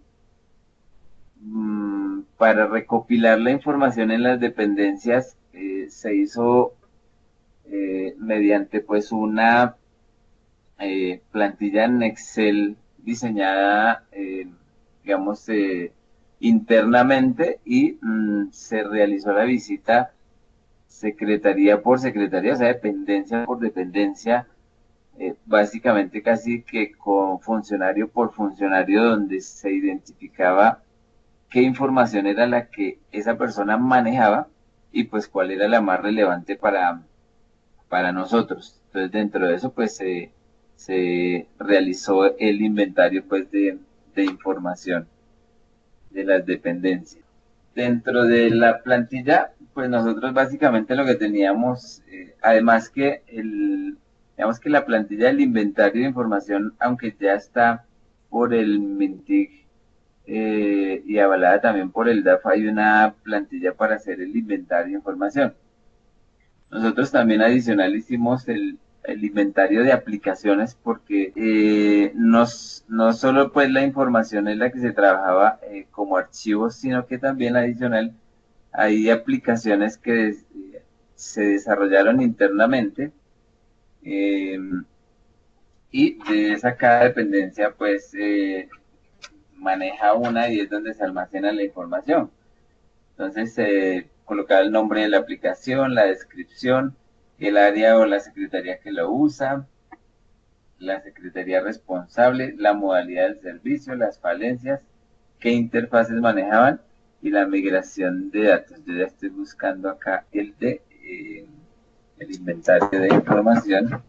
mm, para recopilar la información en las dependencias, eh, se hizo eh, mediante pues una eh, plantilla en Excel diseñada, eh, digamos, eh, internamente, y mmm, se realizó la visita secretaría por secretaría, o sea, dependencia por dependencia, eh, básicamente casi que con funcionario por funcionario, donde se identificaba qué información era la que esa persona manejaba y pues cuál era la más relevante para, para nosotros. Entonces dentro de eso pues se, se realizó el inventario pues de, de información de las dependencias. Dentro de la plantilla, pues nosotros básicamente lo que teníamos, eh, además que el, digamos que la plantilla del inventario de información, aunque ya está por el MINTIC eh, y avalada también por el D A F, hay una plantilla para hacer el inventario de información. Nosotros también adicional hicimos el el inventario de aplicaciones, porque eh, no, no solo pues la información es la que se trabajaba eh, como archivos, sino que también adicional hay aplicaciones que eh, se desarrollaron internamente, eh, y de esa cada dependencia pues eh, maneja una, y es donde se almacena la información. Entonces se eh, colocaba el nombre de la aplicación, la descripción, el área o la secretaría que lo usa, la secretaría responsable, la modalidad del servicio, las falencias, qué interfaces manejaban y la migración de datos. Yo ya estoy buscando acá el de eh, el inventario de información.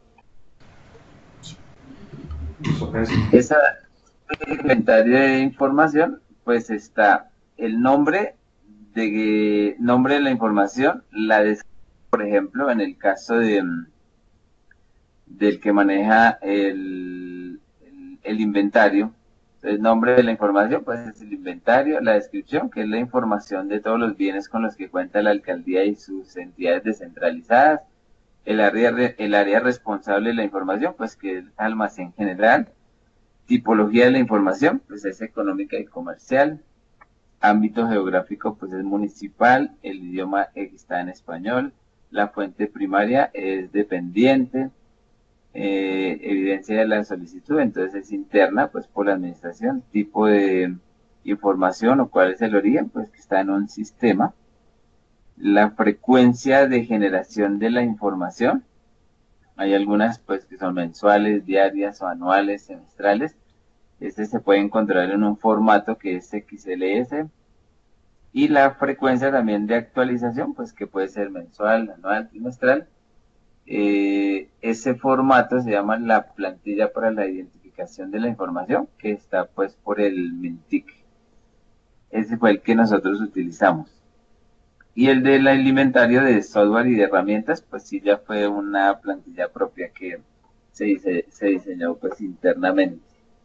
Esa inventario de información, pues está el nombre de nombre de la información, la descripción, por ejemplo, en el caso de del que maneja el, el, el inventario. El nombre de la información, pues es el inventario, la descripción, que es la información de todos los bienes con los que cuenta la alcaldía y sus entidades descentralizadas, el área, el área responsable de la información, pues que es el almacén general, tipología de la información, pues es económica y comercial, ámbito geográfico, pues es municipal, el idioma está en español, la fuente primaria es dependiente, Eh, evidencia de la solicitud, entonces es interna, pues por la administración, tipo de información o cuál es el origen, pues que está en un sistema, la frecuencia de generación de la información, hay algunas pues que son mensuales, diarias o anuales, semestrales, este se puede encontrar en un formato que es X L S, y la frecuencia también de actualización, pues que puede ser mensual, anual, trimestral. Eh, ese formato se llama la plantilla para la identificación de la información, que está pues por el MINTIC. Ese fue el que nosotros utilizamos. Y el del inventario de software y de herramientas, pues sí ya fue una plantilla propia que se, dice, se diseñó pues internamente.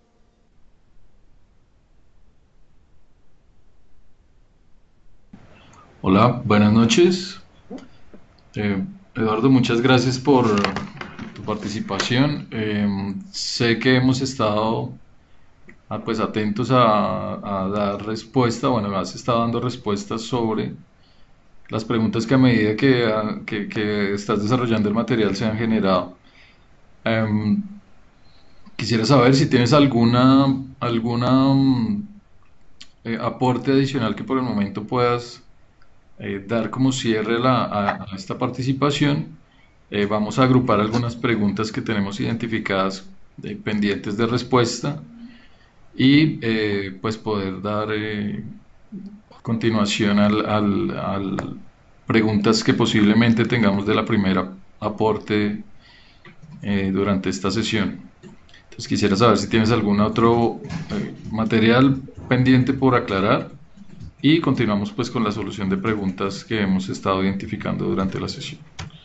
Hola, buenas noches. Eh, Eduardo, muchas gracias por tu participación. Eh, sé que hemos estado ah, pues atentos a, a dar respuesta, bueno, has estado dando respuestas sobre las preguntas que a medida que, ah, que, que estás desarrollando el material se han generado. Em, Quisiera saber si tienes alguna, alguna mm, eh, aporte adicional que por el momento puedas eh, dar como cierre la- a, a esta participación. Eh, vamos a agrupar algunas preguntas que tenemos identificadas eh, pendientes de respuesta y eh, pues poder dar eh, continuación al, al, al preguntas que posiblemente tengamos de la primera aporte eh, durante esta sesión. Entonces quisiera saber si tienes algún otro eh, material pendiente por aclarar y continuamos pues con la solución de preguntas que hemos estado identificando durante la sesión.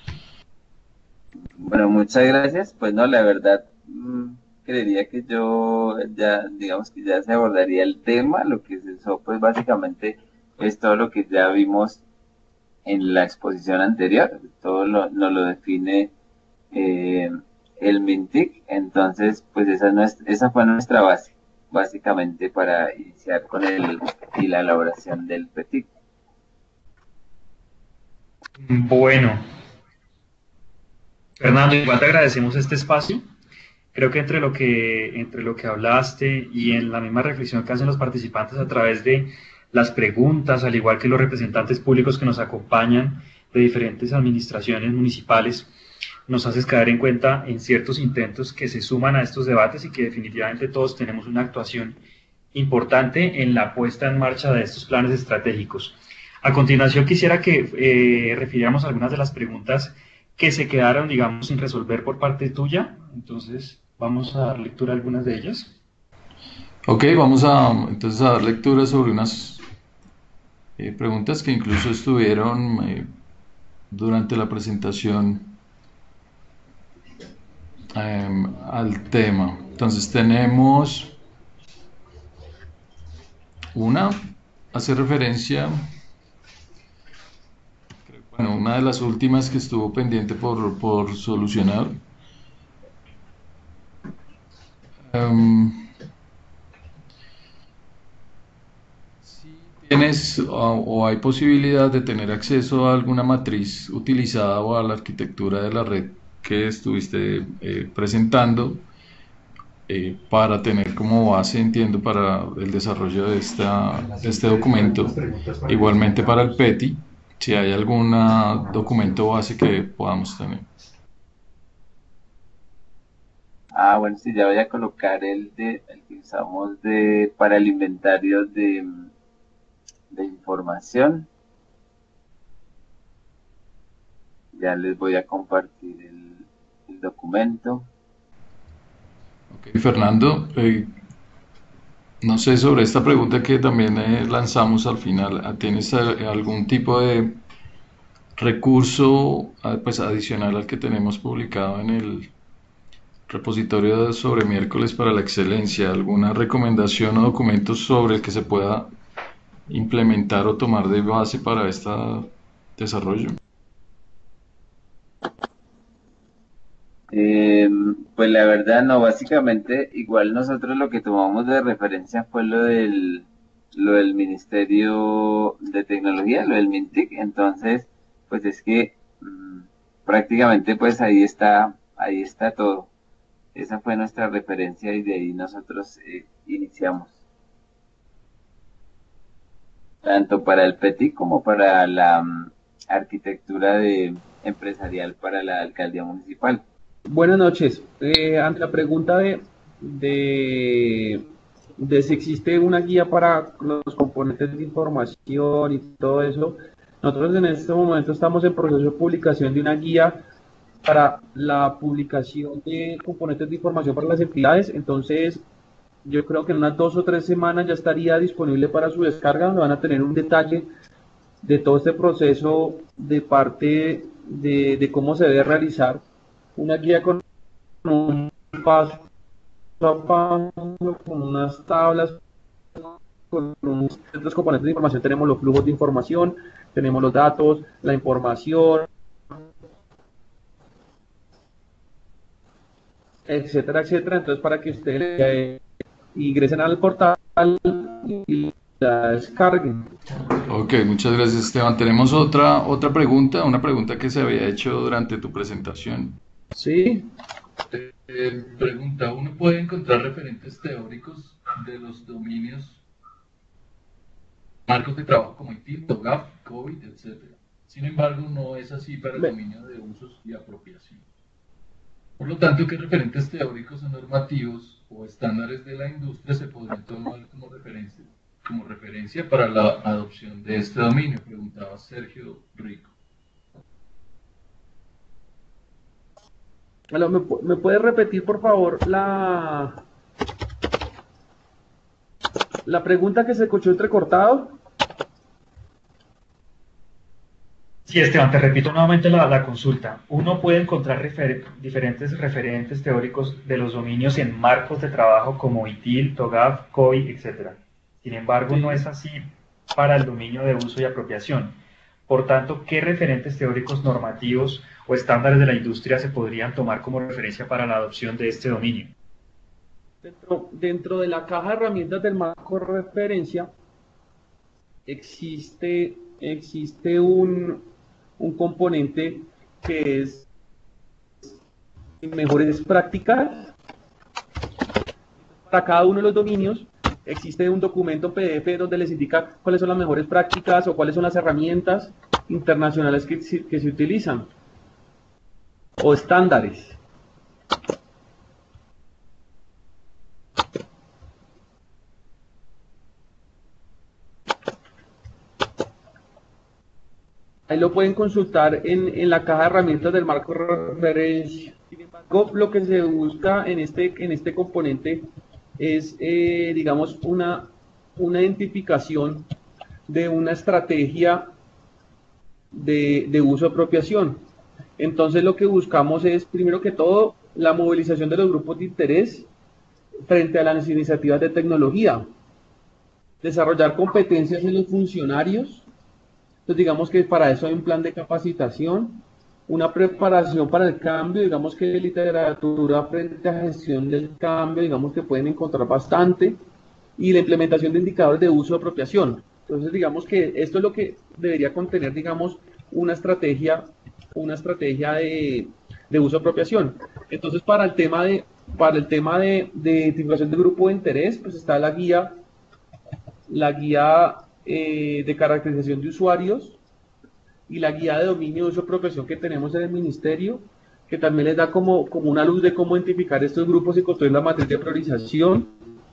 Bueno, muchas gracias. Pues no, la verdad, mm, creería que yo ya, digamos que ya se abordaría el tema. Lo que se usó, pues básicamente es todo lo que ya vimos en la exposición anterior. Todo lo, nos lo define eh, el MINTIC. Entonces, pues esa, no es, esa fue nuestra base, básicamente para iniciar con el y la elaboración del PETIC. Bueno, Fernando, igual te agradecemos este espacio. Creo que entre lo que, entre lo que hablaste y en la misma reflexión que hacen los participantes a través de las preguntas, al igual que los representantes públicos que nos acompañan de diferentes administraciones municipales, nos haces caer en cuenta en ciertos intentos que se suman a estos debates y que definitivamente todos tenemos una actuación importante en la puesta en marcha de estos planes estratégicos. A continuación quisiera que eh, refiriéramos algunas de las preguntas que se quedaron, digamos, sin resolver por parte tuya. Entonces, vamos a dar lectura a algunas de ellas. Ok, vamos a entonces a dar lectura sobre unas eh, preguntas que incluso estuvieron eh, durante la presentación eh, al tema. Entonces tenemos una, hace referencia, bueno, una de las últimas que estuvo pendiente por, por solucionar. Um, ¿Tienes o, o hay posibilidad de tener acceso a alguna matriz utilizada o a la arquitectura de la red que estuviste eh, presentando eh, para tener como base, entiendo, para el desarrollo de, esta, de este documento, igualmente para el PETI, si hay algún documento base que podamos tener? Ah, bueno, sí, ya voy a colocar el de el que usamos de para el inventario de, de información. Ya les voy a compartir el, el documento. Ok, Fernando, eh, no sé sobre esta pregunta que también eh, lanzamos al final. ¿Tienes eh, algún tipo de recurso ah, pues adicional al que tenemos publicado en el repositorio sobre miércoles para la excelencia? ¿Alguna recomendación o documentos sobre el que se pueda implementar o tomar de base para este desarrollo? Eh, pues la verdad no, básicamente igual nosotros lo que tomamos de referencia fue lo del, lo del Ministerio de Tecnología, lo del MINTIC, entonces pues es que mm, prácticamente pues ahí está, ahí está todo. Esa fue nuestra referencia y de ahí nosotros eh, iniciamos, tanto para el P E T I como para la mm, arquitectura de, empresarial para la alcaldía municipal. Buenas noches. Eh, ante la pregunta de, de, de si existe una guía para los componentes de información y todo eso, nosotros en este momento estamos en proceso de publicación de una guía para la publicación de componentes de información para las entidades. Entonces, yo creo que en unas dos o tres semanas ya estaría disponible para su descarga, donde van a tener un detalle de todo este proceso de parte de, de cómo se debe realizar una guía con un paso a paso, con unas tablas, con unos otros componentes de información. Tenemos los flujos de información, tenemos los datos, la información, etcétera, etcétera. Entonces, para que ustedes eh, ingresen al portal y la descarguen. Ok, muchas gracias, Esteban. Tenemos otra, otra pregunta, una pregunta que se había hecho durante tu presentación. Sí. Eh, pregunta, ¿uno puede encontrar referentes teóricos de los dominios, marcos de trabajo como I T I L, TOGAF, COVID, etcétera? Sin embargo, no es así para el Ve- dominio de usos y apropiación. Por lo tanto, ¿qué referentes teóricos o normativos o estándares de la industria se podrían tomar como referencia, como referencia para la adopción de este dominio? Preguntaba Sergio Rico. Aló, ¿Me, pu- me puede repetir, por favor, la, la pregunta que se escuchó entrecortado? Sí, Esteban, te repito nuevamente la, la consulta. Uno puede encontrar refer- diferentes referentes teóricos de los dominios en marcos de trabajo como I T I L, TOGAF, COI, etcétera. Sin embargo, no Sí. es así para el dominio de uso y apropiación. Por tanto, ¿qué referentes teóricos normativos o estándares de la industria se podrían tomar como referencia para la adopción de este dominio? Dentro, dentro de la caja de herramientas del marco de referencia existe, existe un, un componente que es mejores prácticas. Para cada uno de los dominios existe un documento P D F donde les indica cuáles son las mejores prácticas o cuáles son las herramientas internacionales que, se- que se utilizan o estándares. Ahí lo pueden consultar en, en la caja de herramientas del marco de referencia. Sin embargo, lo que se busca en este, en este componente es, eh, digamos, una, una identificación de una estrategia de, de uso apropiación. Entonces, lo que buscamos es, primero que todo, la movilización de los grupos de interés frente a las iniciativas de tecnología, desarrollar competencias en los funcionarios. Entonces, digamos que para eso hay un plan de capacitación, una preparación para el cambio, digamos que literatura frente a gestión del cambio, digamos que pueden encontrar bastante, y la implementación de indicadores de uso de apropiación. Entonces, digamos que esto es lo que debería contener, digamos, una estrategia, una estrategia de, de uso de apropiación. Entonces, para el tema de, para el tema de, de identificación de grupo de interés, pues está la guía, la guía eh, de caracterización de usuarios y la guía de dominio de uso de apropiación que tenemos en el ministerio, que también les da como, como una luz de cómo identificar estos grupos y construir la matriz de priorización.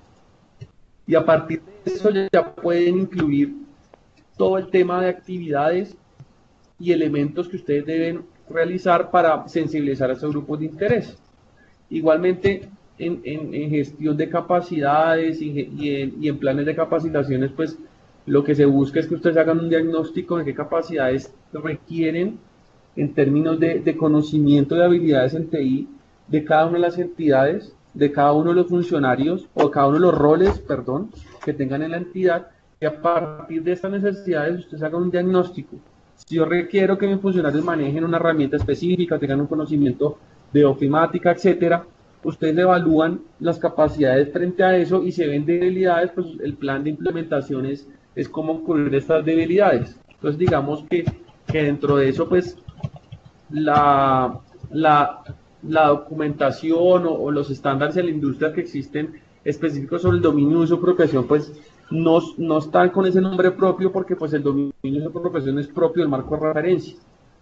Y a partir de eso ya pueden incluir todo el tema de actividades y elementos que ustedes deben realizar para sensibilizar a estos grupos de interés. Igualmente, en, en, en gestión de capacidades y, y, en, y en planes de capacitaciones, pues lo que se busca es que ustedes hagan un diagnóstico de qué capacidades requieren en términos de, de conocimiento de habilidades en T I de cada una de las entidades, de cada uno de los funcionarios o cada uno de los roles, perdón, que tengan en la entidad, y a partir de estas necesidades ustedes hagan un diagnóstico. Si yo requiero que mis funcionarios manejen una herramienta específica, tengan un conocimiento de ofimática, etcétera, ustedes evalúan las capacidades frente a eso y si ven debilidades, pues el plan de implementación es, es cómo cubrir estas debilidades. Entonces digamos que, que dentro de eso, pues la, la, la documentación o, o los estándares en la industria que existen específicos sobre el dominio de uso apropiación, pues no, no están con ese nombre propio porque pues el dominio de uso apropiación es propio del marco de referencia.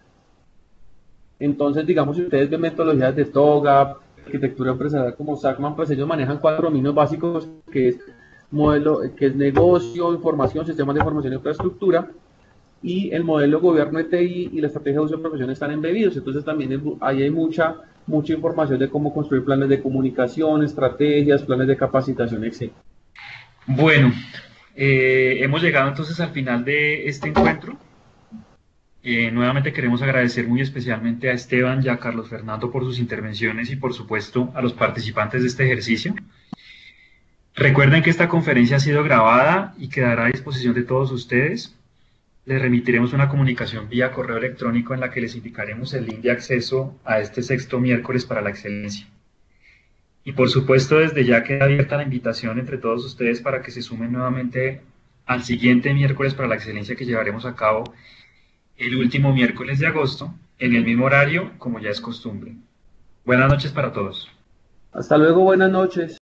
Entonces, digamos, si ustedes ven metodologías de TOGAF, arquitectura empresarial como SACMAN, pues ellos manejan cuatro dominios básicos, que es modelo, que es negocio, información, sistemas de información e infraestructura, y el modelo gobierno de T I y la estrategia de uso de profesión están embebidos. Entonces también ahí hay mucha, mucha información de cómo construir planes de comunicación, estrategias, planes de capacitación, etcétera. Bueno, eh, hemos llegado entonces al final de este encuentro. Eh, nuevamente queremos agradecer muy especialmente a Esteban y a Carlos Fernando por sus intervenciones y por supuesto a los participantes de este ejercicio. Recuerden que esta conferencia ha sido grabada y quedará a disposición de todos ustedes. Les remitiremos una comunicación vía correo electrónico en la que les indicaremos el link de acceso a este sexto miércoles para la excelencia. Y por supuesto desde ya queda abierta la invitación entre todos ustedes para que se sumen nuevamente al siguiente miércoles para la excelencia que llevaremos a cabo el último miércoles de agosto, en el mismo horario, como ya es costumbre. Buenas noches para todos. Hasta luego, buenas noches.